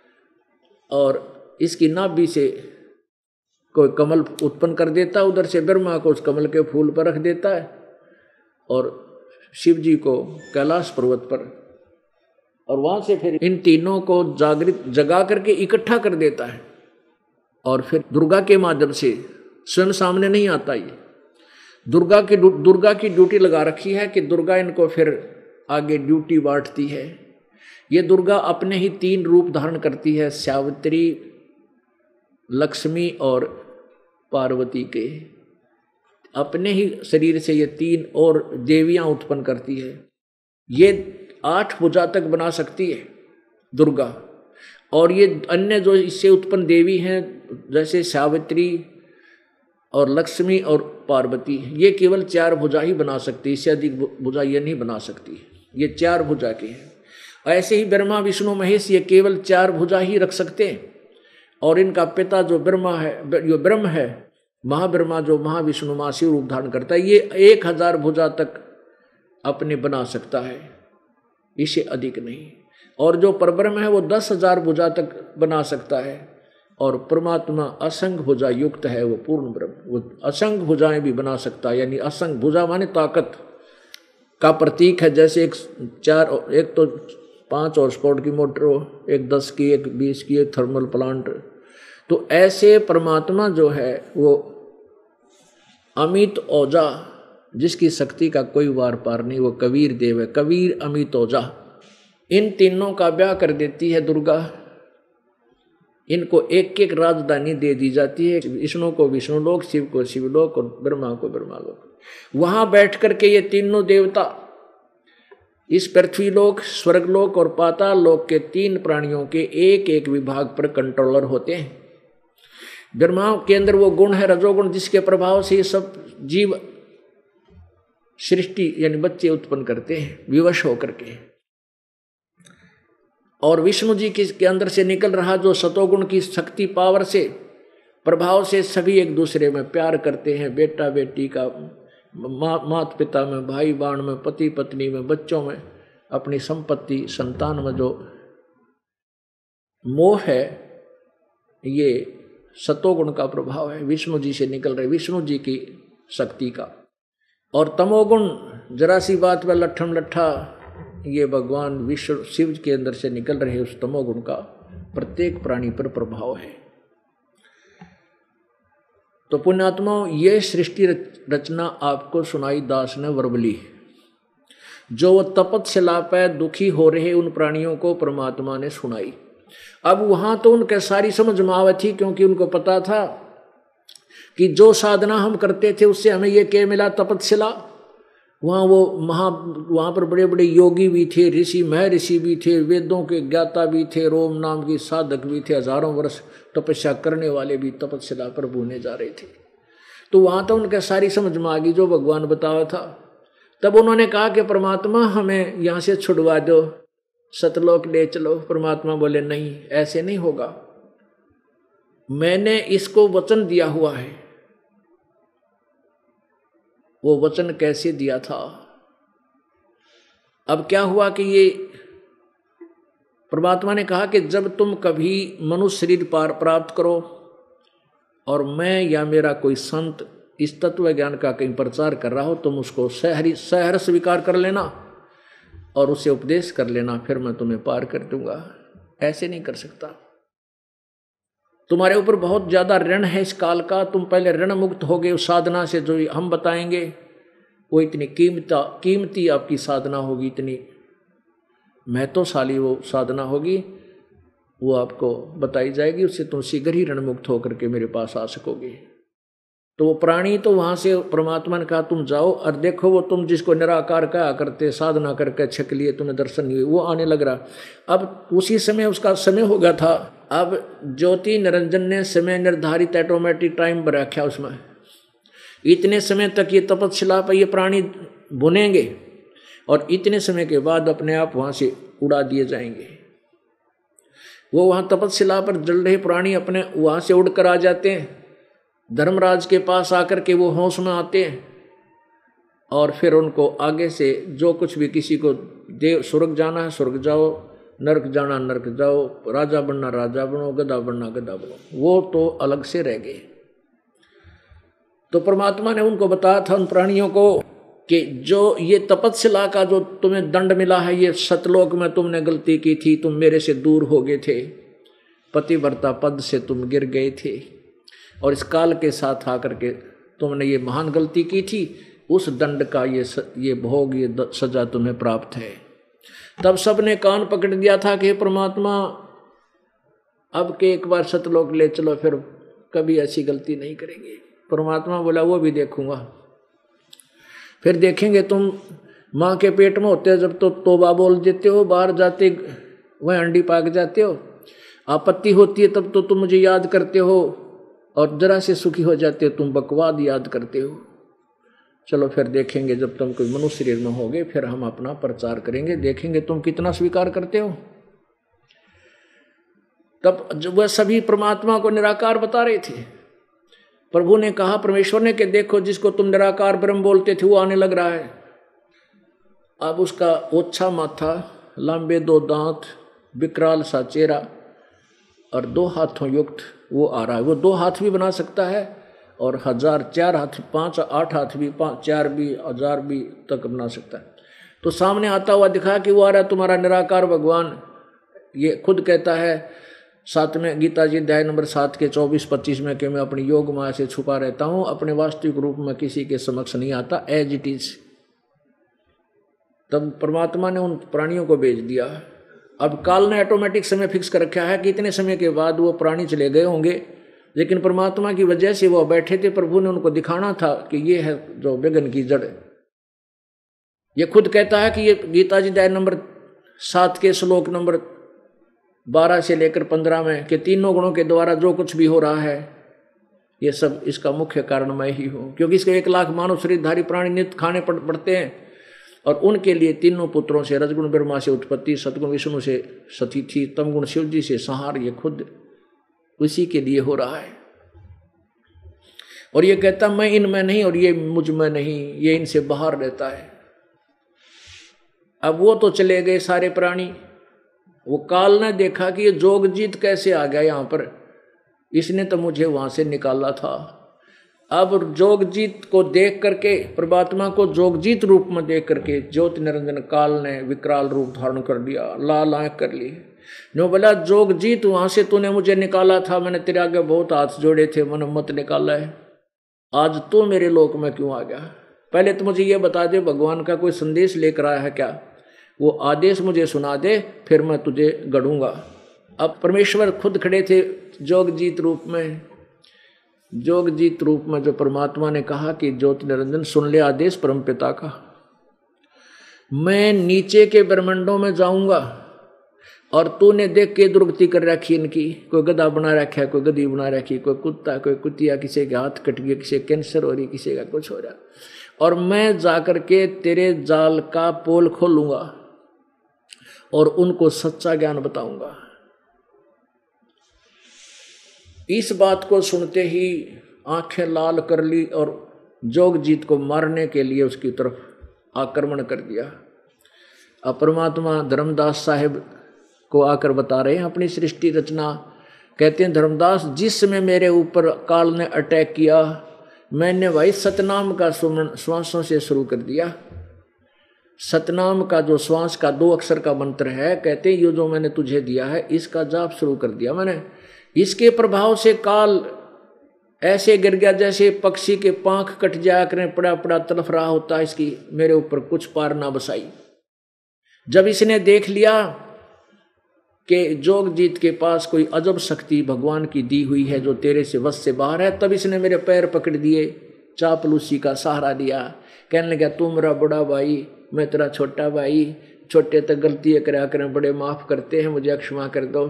और इसकी नाभि से कोई कमल उत्पन्न कर देता है, उधर से ब्रह्मा को उस कमल के फूल पर रख देता है और शिव जी को कैलाश पर्वत पर, और वहां से फिर इन तीनों को जगा करके इकट्ठा कर देता है और फिर दुर्गा के माध्यम से, स्वयं सामने नहीं आता, ये दुर्गा की ड्यूटी लगा रखी है कि दुर्गा इनको फिर आगे ड्यूटी बांटती है। ये दुर्गा अपने ही 3 रूप धारण करती है, सावित्री, लक्ष्मी और पार्वती के। अपने ही शरीर से ये 3 और देवियां उत्पन्न करती है। ये 8 भुजा तक बना सकती है दुर्गा। और ये अन्य जो इससे उत्पन्न देवी हैं जैसे सावित्री और लक्ष्मी और पार्वती, ये केवल 4 भुजा ही बना सकती है, इससे अधिक भुजा ये नहीं बना सकती, ये 4 भुजा की है। ऐसे ही ब्रह्मा विष्णु महेश ये केवल 4 भुजा ही रख सकते हैं। और इनका पिता जो ब्रह्मा है, जो ब्रह्म है, महाब्रह्मा जो महाविष्णु महाशिव रूप धारण करता है, ये 1000 भुजा तक अपने बना सकता है, इससे अधिक नहीं। और जो परब्रह्म है वो 10,000 भुजा तक बना सकता है। और परमात्मा असंख्य भुजा युक्त है, वो पूर्ण ब्रह्म, वो असंख्य भुजाएं भी बना सकता है। यानी असंख्य भुजा माने ताकत का प्रतीक है। जैसे एक तो 5 हॉर्स पावर की मोटर हो, एक 10 की, एक 20 की, एक थर्मल प्लांट। तो ऐसे परमात्मा जो है वो अमित ओजा, जिसकी शक्ति का कोई वार पार नहीं, वो कबीर देव है, कबीर अमित ओजा। इन तीनों का ब्याह कर देती है दुर्गा। इनको एक एक राजधानी दे दी जाती है, विष्णु को विष्णु लोक, शिव को शिवलोक और ब्रह्मा को ब्रह्मा लोक। वहां बैठ करके ये तीनों देवता इस पृथ्वी लोक, स्वर्गलोक और पाताल लोक के 3 प्राणियों के एक एक विभाग पर कंट्रोलर होते हैं। ब्रह्मा के अंदर वो गुण है रजोगुण, जिसके प्रभाव से ये सब जीव सृष्टि यानी बच्चे उत्पन्न करते हैं विवश होकर के। और विष्णु जी के अंदर से निकल रहा जो सतोगुण की शक्ति पावर से, प्रभाव से सभी एक दूसरे में प्यार करते हैं। बेटा बेटी का माता पिता में, भाई बहन में, पति पत्नी में, बच्चों में, अपनी संपत्ति संतान में जो मोह है, ये सतोगुण का प्रभाव है, विष्णु जी से निकल रहे, विष्णु जी की शक्ति का। और तमोगुण जरा सी बात में लट्ठम लट्ठा, ये भगवान विष्णु शिव के अंदर से निकल रहे उस तमोगुण का प्रत्येक प्राणी पर प्रभाव है। तो पुण्यात्माओं, ये सृष्टि रचना आपको सुनाई दास ने वर्बली। जो वो तपस्या पे दुखी हो रहे उन प्राणियों को परमात्मा ने सुनाई। अब वहां तो उनके सारी समझ में आवे थी, क्योंकि उनको पता था कि जो साधना हम करते थे उससे हमें ये क्या मिला, तपस्या। वहां पर बड़े बड़े योगी भी थे, ऋषि महर्षि भी थे, वेदों के ज्ञाता भी थे, रोम नाम की साधक भी थे, हजारों वर्ष तपस्या करने वाले भी तपस्या पर भूने जा रहे थे। तो वहां तो उनके सारी समझ में आ गई जो भगवान बताया था। तब उन्होंने कहा कि परमात्मा हमें यहां से छुड़वा दो, सतलोक ले चलो। परमात्मा बोले नहीं, ऐसे नहीं होगा, मैंने इसको वचन दिया हुआ है। वो वचन कैसे दिया था? अब क्या हुआ कि ये परमात्मा ने कहा कि जब तुम कभी मनुष्य शरीर प्राप्त करो और मैं या मेरा कोई संत इस तत्व ज्ञान का कहीं प्रचार कर रहा हो, तुम उसको सहर्ष स्वीकार कर लेना और उसे उपदेश कर लेना, फिर मैं तुम्हें पार कर दूंगा। ऐसे नहीं कर सकता, तुम्हारे ऊपर बहुत ज्यादा ऋण है इस काल का, तुम पहले ऋण मुक्त हो गए उस साधना से जो हम बताएंगे। वो इतनी कीमती आपकी साधना होगी, इतनी महत्वशाली वो साधना होगी, वो आपको बताई जाएगी, उससे तुम शीघ्र ही ऋण मुक्त होकर के मेरे पास आ सकोगे। तो वो प्राणी तो वहां से परमात्मा ने कहा तुम जाओ और देखो, वो तुम जिसको निराकार कहा करते साधना करके छक लिए, तुम्हें दर्शन नहीं हुए, वो आने लग रहा। अब उसी समय उसका समय हो गया था। अब ज्योति निरंजन ने समय निर्धारित ऑटोमेटिक टाइम रखा उसमें, इतने समय तक ये तपस्या पर ये प्राणी बुनेंगे और इतने समय के बाद अपने आप वहां से उड़ा दिए जाएंगे। वो वहां तपस्या पर जल रहे प्राणी अपने वहां से उड़कर आ जाते हैं, धर्मराज के पास आकर के वो होश में आते हैं और फिर उनको आगे से जो कुछ भी किसी को देव स्वर्ग जाना है स्वर्ग जाओ, नरक जाना नरक जाओ, राजा बनना राजा बनो, गधा बनना गधा बनो, वो तो अलग से रह गए। तो परमात्मा ने उनको बताया था उन प्राणियों को कि जो ये तपस्या का जो तुम्हें दंड मिला है, ये सतलोक में तुमने गलती की थी, तुम मेरे से दूर हो गए थे, पतिव्रता पद से तुम गिर गए थे और इस काल के साथ आकर के तुमने ये महान गलती की थी, उस दंड का ये भोग, ये सजा तुम्हें प्राप्त है। तब सबने कान पकड़ दिया था कि परमात्मा अब के एक बार सतलोक ले चलो, फिर कभी ऐसी गलती नहीं करेंगे। परमात्मा बोला वो भी देखूंगा। फिर देखेंगे तुम माँ के पेट में होते जब तो तौबा बोल देते हो, बाहर जाते वह अंडी पाक जाते हो, आपत्ति होती है तब तो तुम मुझे याद करते हो, और जरा से सुखी हो जाते हो तुम बकवाद याद करते हो। चलो फिर देखेंगे जब तुम कोई मनुष्य शरीर में होगे फिर हम अपना प्रचार करेंगे, देखेंगे तुम कितना स्वीकार करते हो। तब जब वह सभी परमात्मा को निराकार बता रहे थे, प्रभु ने कहा परमेश्वर ने कि देखो जिसको तुम निराकार ब्रह्म बोलते थे वो आने लग रहा है। अब उसका ओछा माथा, लंबे दो दांत, विकराल सा चेहरा और 2 हाथों युक्त वो आ रहा है। वो 2 हाथ भी बना सकता है और 1000 4 हाथ 5 8 हाथ भी 4 भी 1000 भी तक बना सकता है। तो सामने आता हुआ दिखा कि वो आ रहा है तुम्हारा निराकार भगवान। ये खुद कहता है 7 में गीता जी अध्याय नंबर 7 के 24-25 में कि मैं अपनी योग माया से छुपा रहता हूँ, अपने वास्तविक रूप में किसी के समक्ष नहीं आता, एज इट इज। तब परमात्मा ने उन प्राणियों को भेज दिया। अब काल ने ऑटोमेटिक समय फिक्स कर रखा है कि इतने समय के बाद वो प्राणी चले गए होंगे, लेकिन परमात्मा की वजह से वो बैठे थे। प्रभु ने उनको दिखाना था कि ये है जो विघ्न की जड़। ये खुद कहता है कि ये गीता जी अध्याय नंबर 7 के श्लोक नंबर 12 से लेकर 15 में कि तीनों गुणों के द्वारा जो कुछ भी हो रहा है ये सब इसका मुख्य कारण मैं ही हूँ, क्योंकि इसके 1 लाख मानव शरीरधारी प्राणी नित्य खाने पड़ते हैं और उनके लिए तीनों पुत्रों से रजगुण ब्रह्मा से उत्पत्ति, सतगुण विष्णु से सतिथि, तमगुण शिव जी से संहार, ये खुद उसी के लिए हो रहा है। और ये कहता मैं इनमें नहीं और ये मुझ में नहीं, ये इनसे बाहर रहता है। अब वो तो चले गए सारे प्राणी। वो काल ने देखा कि ये जोगजीत कैसे आ गया यहाँ पर, इसने तो मुझे वहां से निकाला था। अब जोगजीत को देख करके, परमात्मा को जोगजीत रूप में देख करके ज्योति निरंजन काल ने विकराल रूप धारण कर लिया, लाल आंख कर ली। नो बोला जोगजीत वहां से तूने मुझे निकाला था, मैंने तेरे आगे बहुत हाथ जोड़े थे, मैंने मत निकाला है, आज तू मेरे लोक में क्यों आ गया? पहले तो मुझे ये बता दे भगवान का कोई संदेश लेकर आया है क्या? वो आदेश मुझे सुना दे, फिर मैं तुझे गढ़ूंगा। अब परमेश्वर खुद खड़े थे जोगजीत रूप में। जोगजीत रूप में जो परमात्मा ने कहा कि ज्योति निरंजन सुन ले आदेश परमपिता का, मैं नीचे के ब्रह्मांडों में जाऊंगा और तूने देख के दुर्गति कर रखी इनकी, कोई गधा बना रखा है, कोई गधी बना रखी, कोई कुत्ता, कोई कुतिया, किसी के हाथ कट गया, किसी कैंसर हो रही, किसी का कुछ हो रहा, और मैं जाकर के तेरे जाल का पोल खोलूंगा और उनको सच्चा ज्ञान बताऊंगा। इस बात को सुनते ही आंखें लाल कर ली और जोगजीत को मारने के लिए उसकी तरफ आक्रमण कर दिया। अब परमात्मा धर्मदास साहिब को आकर बता रहे हैं अपनी सृष्टि रचना। कहते हैं धर्मदास, जिस समय मेरे ऊपर काल ने अटैक किया, मैंने भाई सतनाम का सुमन श्वासों से शुरू कर दिया। सतनाम का जो श्वास का 2 अक्षर का मंत्र है, कहते हैं ये जो मैंने तुझे दिया है इसका जाप शुरू कर दिया मैंने। इसके प्रभाव से काल ऐसे गिर गया जैसे पक्षी के पांख कट जाया करें, पड़ा पड़ा तड़फ रहा होता है, इसकी मेरे ऊपर कुछ पार ना बसाई। जब इसने देख लिया कि जोगजीत के पास कोई अजब शक्ति भगवान की दी हुई है जो तेरे से वश से बाहर है, तब इसने मेरे पैर पकड़ दिए, चापलूसी का सहारा दिया। कहने लगा तू मेरा बड़ा भाई, मैं तेरा छोटा भाई, छोटे तक गलतियां करा करें, बड़े माफ करते हैं, मुझे क्षमा कर दो।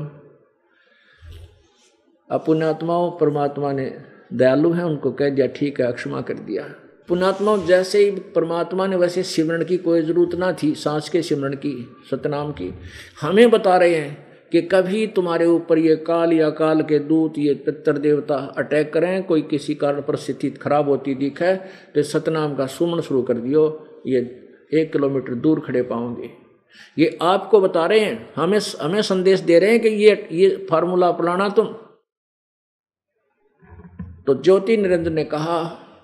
पुण्यात्माओं, परमात्मा ने दयालु है, उनको कह दिया ठीक है, क्षमा कर दिया। पुण्यात्माओं, जैसे ही परमात्मा ने वैसे सिमरण की कोई जरूरत ना थी, सांस के सिमरण की, सतनाम की। हमें बता रहे हैं कि कभी तुम्हारे ऊपर ये काल या काल के दूत, ये पितर देवता अटैक करें, कोई किसी कारण परिस्थिति खराब होती दिखे, तो सतनाम का सुमन शुरू कर दियो, ये 1 किलोमीटर दूर खड़े पाओगे। ये आपको बता रहे हैं, हमें संदेश दे रहे हैं कि ये फार्मूला अपनाना तुम। तो ज्योति निरंजन ने कहा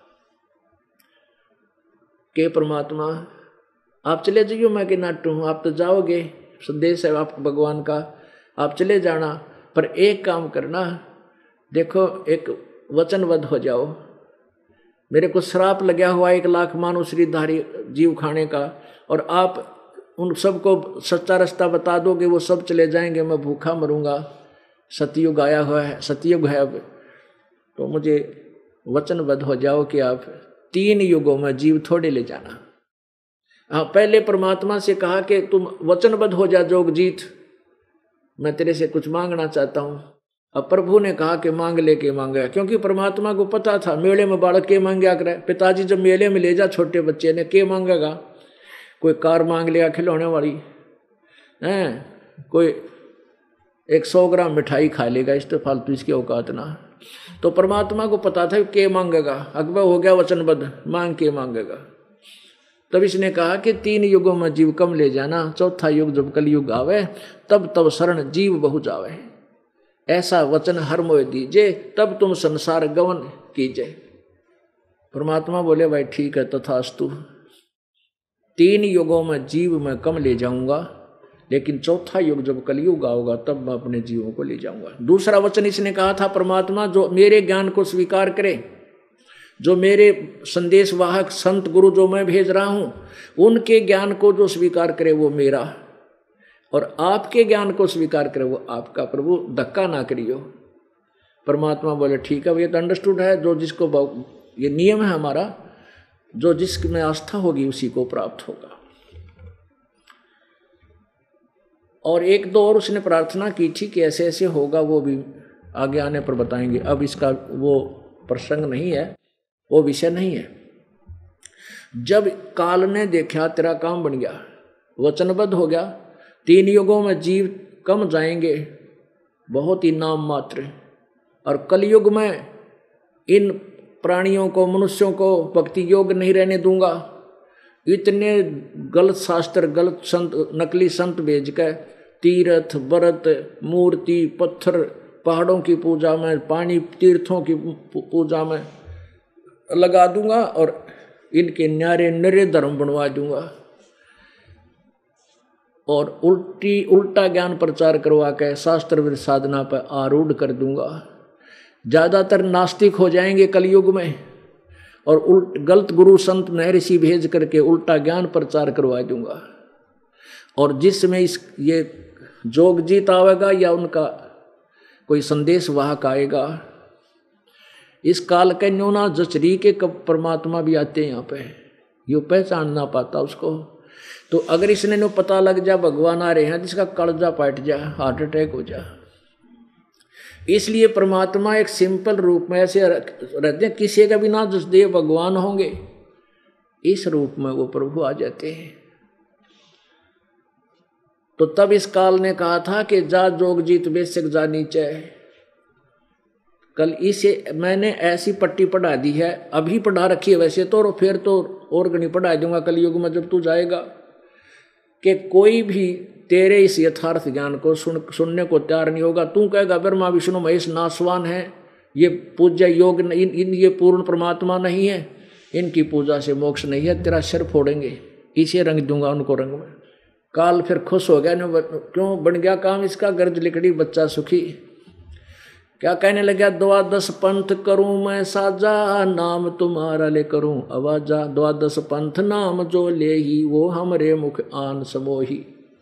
कि परमात्मा आप चले जाइयो, मैं कि नाटू हूं, आप तो जाओगे, संदेश है आपको भगवान का, आप चले जाना, पर एक काम करना, देखो एक वचनबद्ध हो जाओ। मेरे को श्राप लगा हुआ 1 लाख मानव श्रीधारी जीव खाने का, और आप उन सबको सच्चा रास्ता बता दोगे, वो सब चले जाएंगे, मैं भूखा मरूंगा। सतयुग आया हुआ है, सतयुग है अब, तो मुझे वचनबद्ध हो जाओ कि आप 3 युगों में जीव थोड़े ले जाना। हाँ, पहले परमात्मा से कहा कि तुम वचनबद्ध हो जा जोगजीत, मैं तेरे से कुछ मांगना चाहता हूँ। अब प्रभु ने कहा कि मांग ले के मांगा, क्योंकि परमात्मा को पता था मेले में बालक के मांगया करे। पिताजी जब मेले में ले जा छोटे बच्चे ने, के मांगेगा? कोई कार मांग लिया खिलौने वाली हैं, कोई 100 ग्राम मिठाई खा लेगा, इस तो फालतू इसकी औकात ना। तो परमात्मा को पता था के मांगेगा, अकबर हो गया वचनबद्ध, मांग के मांगेगा। तब इसने कहा कि 3 युगों में जीव कम ले जाना, चौथा युग जब कलयुग आवे, तब शरण जीव बहु जावे, ऐसा वचन हर मोह दीजिए, तब तुम संसार गवन कीजिए। परमात्मा बोले भाई ठीक है, तथास्तु। 3 युगों में जीव मैं कम ले जाऊंगा, लेकिन चौथा युग जब कलयुग आओगा तब मैं अपने जीवों को ले जाऊंगा। दूसरा वचन इसने कहा था परमात्मा, जो मेरे ज्ञान को स्वीकार करे, जो मेरे संदेश वाहक संत गुरु जो मैं भेज रहा हूं, उनके ज्ञान को जो स्वीकार करे वो मेरा, और आपके ज्ञान को स्वीकार करे वो आपका। प्रभु धक्का ना करियो। परमात्मा बोले ठीक है, ये तो अंडरस्टूड है, जो जिसको, ये नियम है हमारा, जो जिसमें आस्था होगी उसी को प्राप्त होगा। और 1-2 और उसने प्रार्थना की थी कि ऐसे ऐसे होगा, वो भी आगे आने पर बताएंगे। अब इसका वो प्रसंग नहीं है, वो विषय नहीं है। जब काल ने देखा तेरा काम बन गया, वचनबद्ध हो गया, 3 युगों में जीव कम जाएंगे, बहुत ही नाम मात्र, और कलयुग में इन प्राणियों को, मनुष्यों को भक्ति योग नहीं रहने दूंगा। इतने गलत शास्त्र, गलत संत, नकली संत भेज कर तीर्थ, व्रत, मूर्ति, पत्थर, पहाड़ों की पूजा में, पानी, तीर्थों की पूजा में लगा दूंगा और इनके न्यारे नरे धर्म बनवा दूंगा और उल्टा ज्ञान प्रचार करवा के शास्त्र विरुद्ध साधना पर आरूढ़ कर दूंगा। ज्यादातर नास्तिक हो जाएंगे कलयुग में और गलत गुरु संत महर्षि भेज करके उल्टा ज्ञान प्रचार करवा दूंगा। और जिसमें ये जोगजीत आवेगा या उनका कोई संदेश वाहक आएगा, इस काल के न्योना जचरी के कब परमात्मा भी आते हैं यहाँ पे, यो पहचान ना पाता उसको। तो अगर इसने नो पता लग जा भगवान आ रहे हैं, जिसका कलजा पाट जा, हार्ट अटैक हो जा। इसलिए परमात्मा एक सिंपल रूप में ऐसे रहते हैं, किसी का भी ना जसदेव भगवान होंगे, इस रूप में वो प्रभु आ जाते हैं। तो तब इस काल ने कहा था कि जा जोगजीत बेशक जा नीचे। कल इसे मैंने ऐसी पट्टी पढ़ा दी है, अभी पढ़ा रखी है वैसे तो, और फिर तो और गणी पढ़ा दूंगा कलयुग में जब तू जाएगा, कि कोई भी तेरे इस यथार्थ ज्ञान को सुनने को तैयार नहीं होगा। तू कहेगा ब्रह्मा विष्णु महेश नासवान है, ये पूज्य योग ये पूर्ण परमात्मा नहीं है, इनकी पूजा से मोक्ष नहीं है, तेरा सिर फोड़ेंगे, इसे रंग दूंगा उनको रंग में। काल फिर खुश हो गया, क्यों बन गया काम इसका, गर्ज लिकड़ी बच्चा सुखी। क्या कहने लगा, 12 पंथ करूं मैं साजा, नाम तुम्हारा ले करूं आवाजा। 12 पंथ नाम जो ले ही, वो हमरे मुख आन समोही।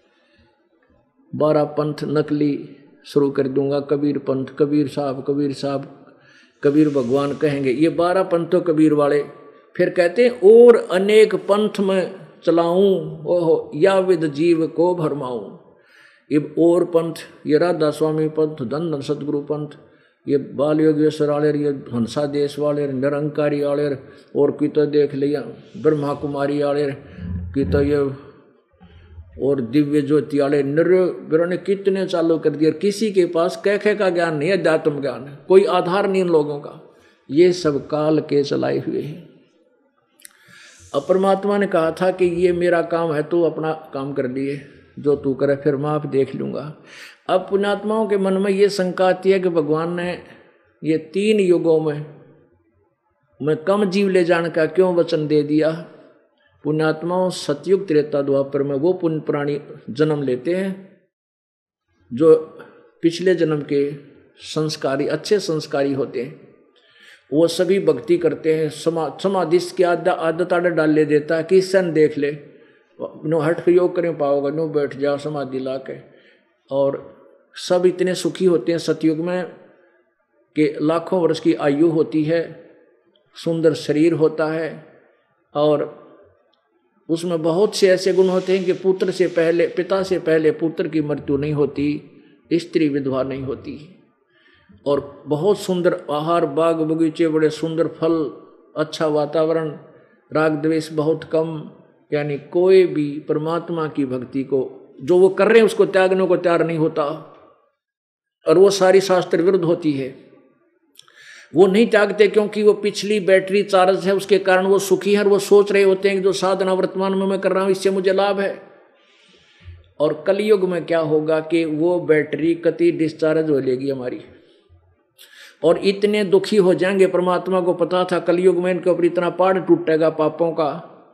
12 पंथ नकली शुरू कर दूंगा, कबीर पंथ, कबीर साहब, कबीर भगवान कहेंगे, ये 12 पंथों कबीर वाले। फिर कहते हैं और अनेक पंथ में चलाऊं, ओहो या विद जीव को भरमाऊं। ये और पंथ, ये राधा स्वामी पंथ, धन सदगुरु पंथ, ये बाल योगेश्वर वाले, ये हंसा देश वाले, निरंकारी वाले, और की तो देख लिया ब्रह्मा कुमारी वाले की तो ये, और दिव्य ज्योति वाले नर ने कितने चालू कर दिया। किसी के पास कह का ज्ञान नहीं है, अध्यात्म ज्ञान है, कोई आधार नहीं इन लोगों का। ये सब काल के चलाए हुए हैं। अब परमात्मा ने कहा था कि ये मेरा काम है, तू अपना काम कर लिए, जो तू करे फिर मैं आप देख लूंगा। अब पुण्यात्माओं के मन में ये शंका आती है कि भगवान ने ये 3 युगों में कम जीव ले जाने का क्यों वचन दे दिया। पुण्यात्माओं, सतयुग त्रेता द्वापर में वो पुण्य प्राणी जन्म लेते हैं जो पिछले जन्म के संस्कारी, अच्छे संस्कारी होते हैं। वो सभी भक्ति करते हैं, समाधि की आदत आदत डाल ले देता है कि सन देख ले, नो हट के योग करें पाओगे, नो बैठ जाओ समाधि ला के। और सब इतने सुखी होते हैं सतयुग में कि लाखों वर्ष की आयु होती है, सुंदर शरीर होता है, और उसमें बहुत से ऐसे गुण होते हैं कि पिता से पहले पुत्र की मृत्यु नहीं होती, स्त्री विधवा नहीं होती, और बहुत सुंदर आहार, बाग बगीचे, बड़े सुंदर फल, अच्छा वातावरण, राग द्वेष बहुत कम। यानी कोई भी परमात्मा की भक्ति को जो वो कर रहे हैं उसको त्यागने को तैयार नहीं होता, और वो सारी शास्त्र विरुद्ध होती है। वो नहीं त्यागते क्योंकि वो पिछली बैटरी चार्ज है, उसके कारण वो सुखी है, और वो सोच रहे होते हैं कि जो साधना वर्तमान में मैं कर रहा हूँ इससे मुझे लाभ है। और कलयुग में क्या होगा कि वो बैटरी कति डिस्चार्ज हो लेगी हमारी, और इतने दुखी हो जाएंगे। परमात्मा को पता था कलयुग में इनके ऊपर इतना पहाड़ टूटेगा पापों का।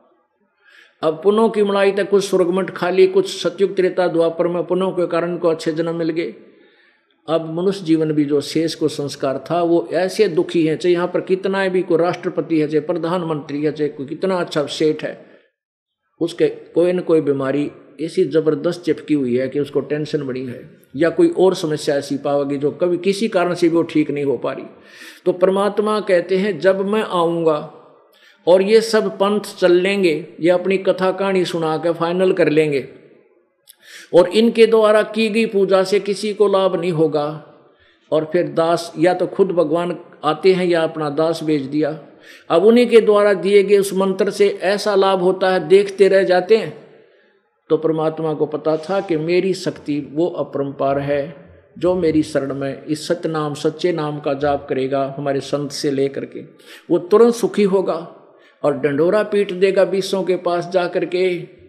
अब पुनों की मड़ाई तक कुछ स्वर्गमठ खाली, कुछ सतयुग त्रेता द्वापर में पुनों के कारण को अच्छे जन्म मिल गए। अब मनुष्य जीवन भी जो शेष को संस्कार था वो ऐसे दुखी है, चाहे यहाँ पर कितना भी कोई राष्ट्रपति है, चाहे प्रधानमंत्री है, चाहे कोई कितना अच्छा सेठ है, उसके कोई न कोई बीमारी ऐसी जबरदस्त चिपकी हुई है कि उसको टेंशन बड़ी है, या कोई और समस्या ऐसी पाओगी जो कभी किसी कारण से भी वो ठीक नहीं हो पा रही। तो परमात्मा कहते हैं जब मैं आऊँगा और ये सब पंथ चल लेंगे, ये अपनी कथा कहानी सुना के फाइनल कर लेंगे, और इनके द्वारा की गई पूजा से किसी को लाभ नहीं होगा, और फिर दास, या तो खुद भगवान आते हैं या अपना दास भेज दिया। अब उन्हीं के द्वारा दिए गए उस मंत्र से ऐसा लाभ होता है, देखते रह जाते हैं। तो परमात्मा को पता था कि मेरी शक्ति वो अपरंपार है, जो मेरी शरण में इस सत्य नाम सच्चे नाम का जाप करेगा हमारे संत से लेकर के, वो तुरंत सुखी होगा और डंडोरा पीट देगा विषयों के पास जा करके।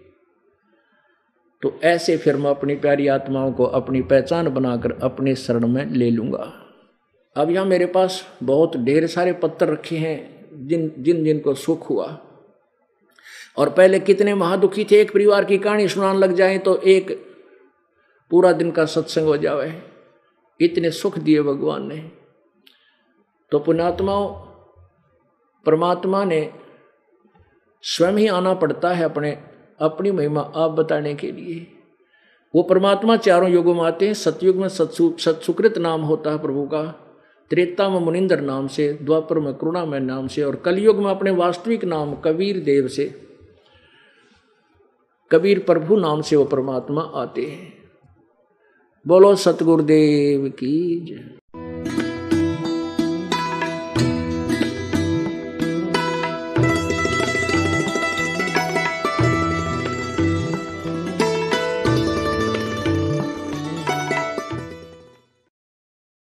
तो ऐसे फिर मैं अपनी प्यारी आत्माओं को अपनी पहचान बनाकर अपने शरण में ले लूंगा। अब यहाँ मेरे पास बहुत ढेर सारे पत्र रखे हैं जिनको सुख हुआ, और पहले कितने महादुखी थे। एक परिवार की कहानी सुनाने लग जाए तो एक पूरा दिन का सत्संग हो जावे, इतने सुख दिए भगवान ने। तो पुण्यात्माओं, परमात्मा ने स्वयं ही आना पड़ता है अपनी महिमा आप बताने के लिए। वो परमात्मा चारों युगों में आते हैं। सतयुग में सत्सुकृत नाम होता है प्रभु का, त्रेता में मुनिंदर नाम से, द्वापर में करुणामय नाम से, और कलयुग में अपने वास्तविक नाम कबीर देव से, कबीर प्रभु नाम से वो परमात्मा आते हैं। बोलो सतगुरुदेव की जय।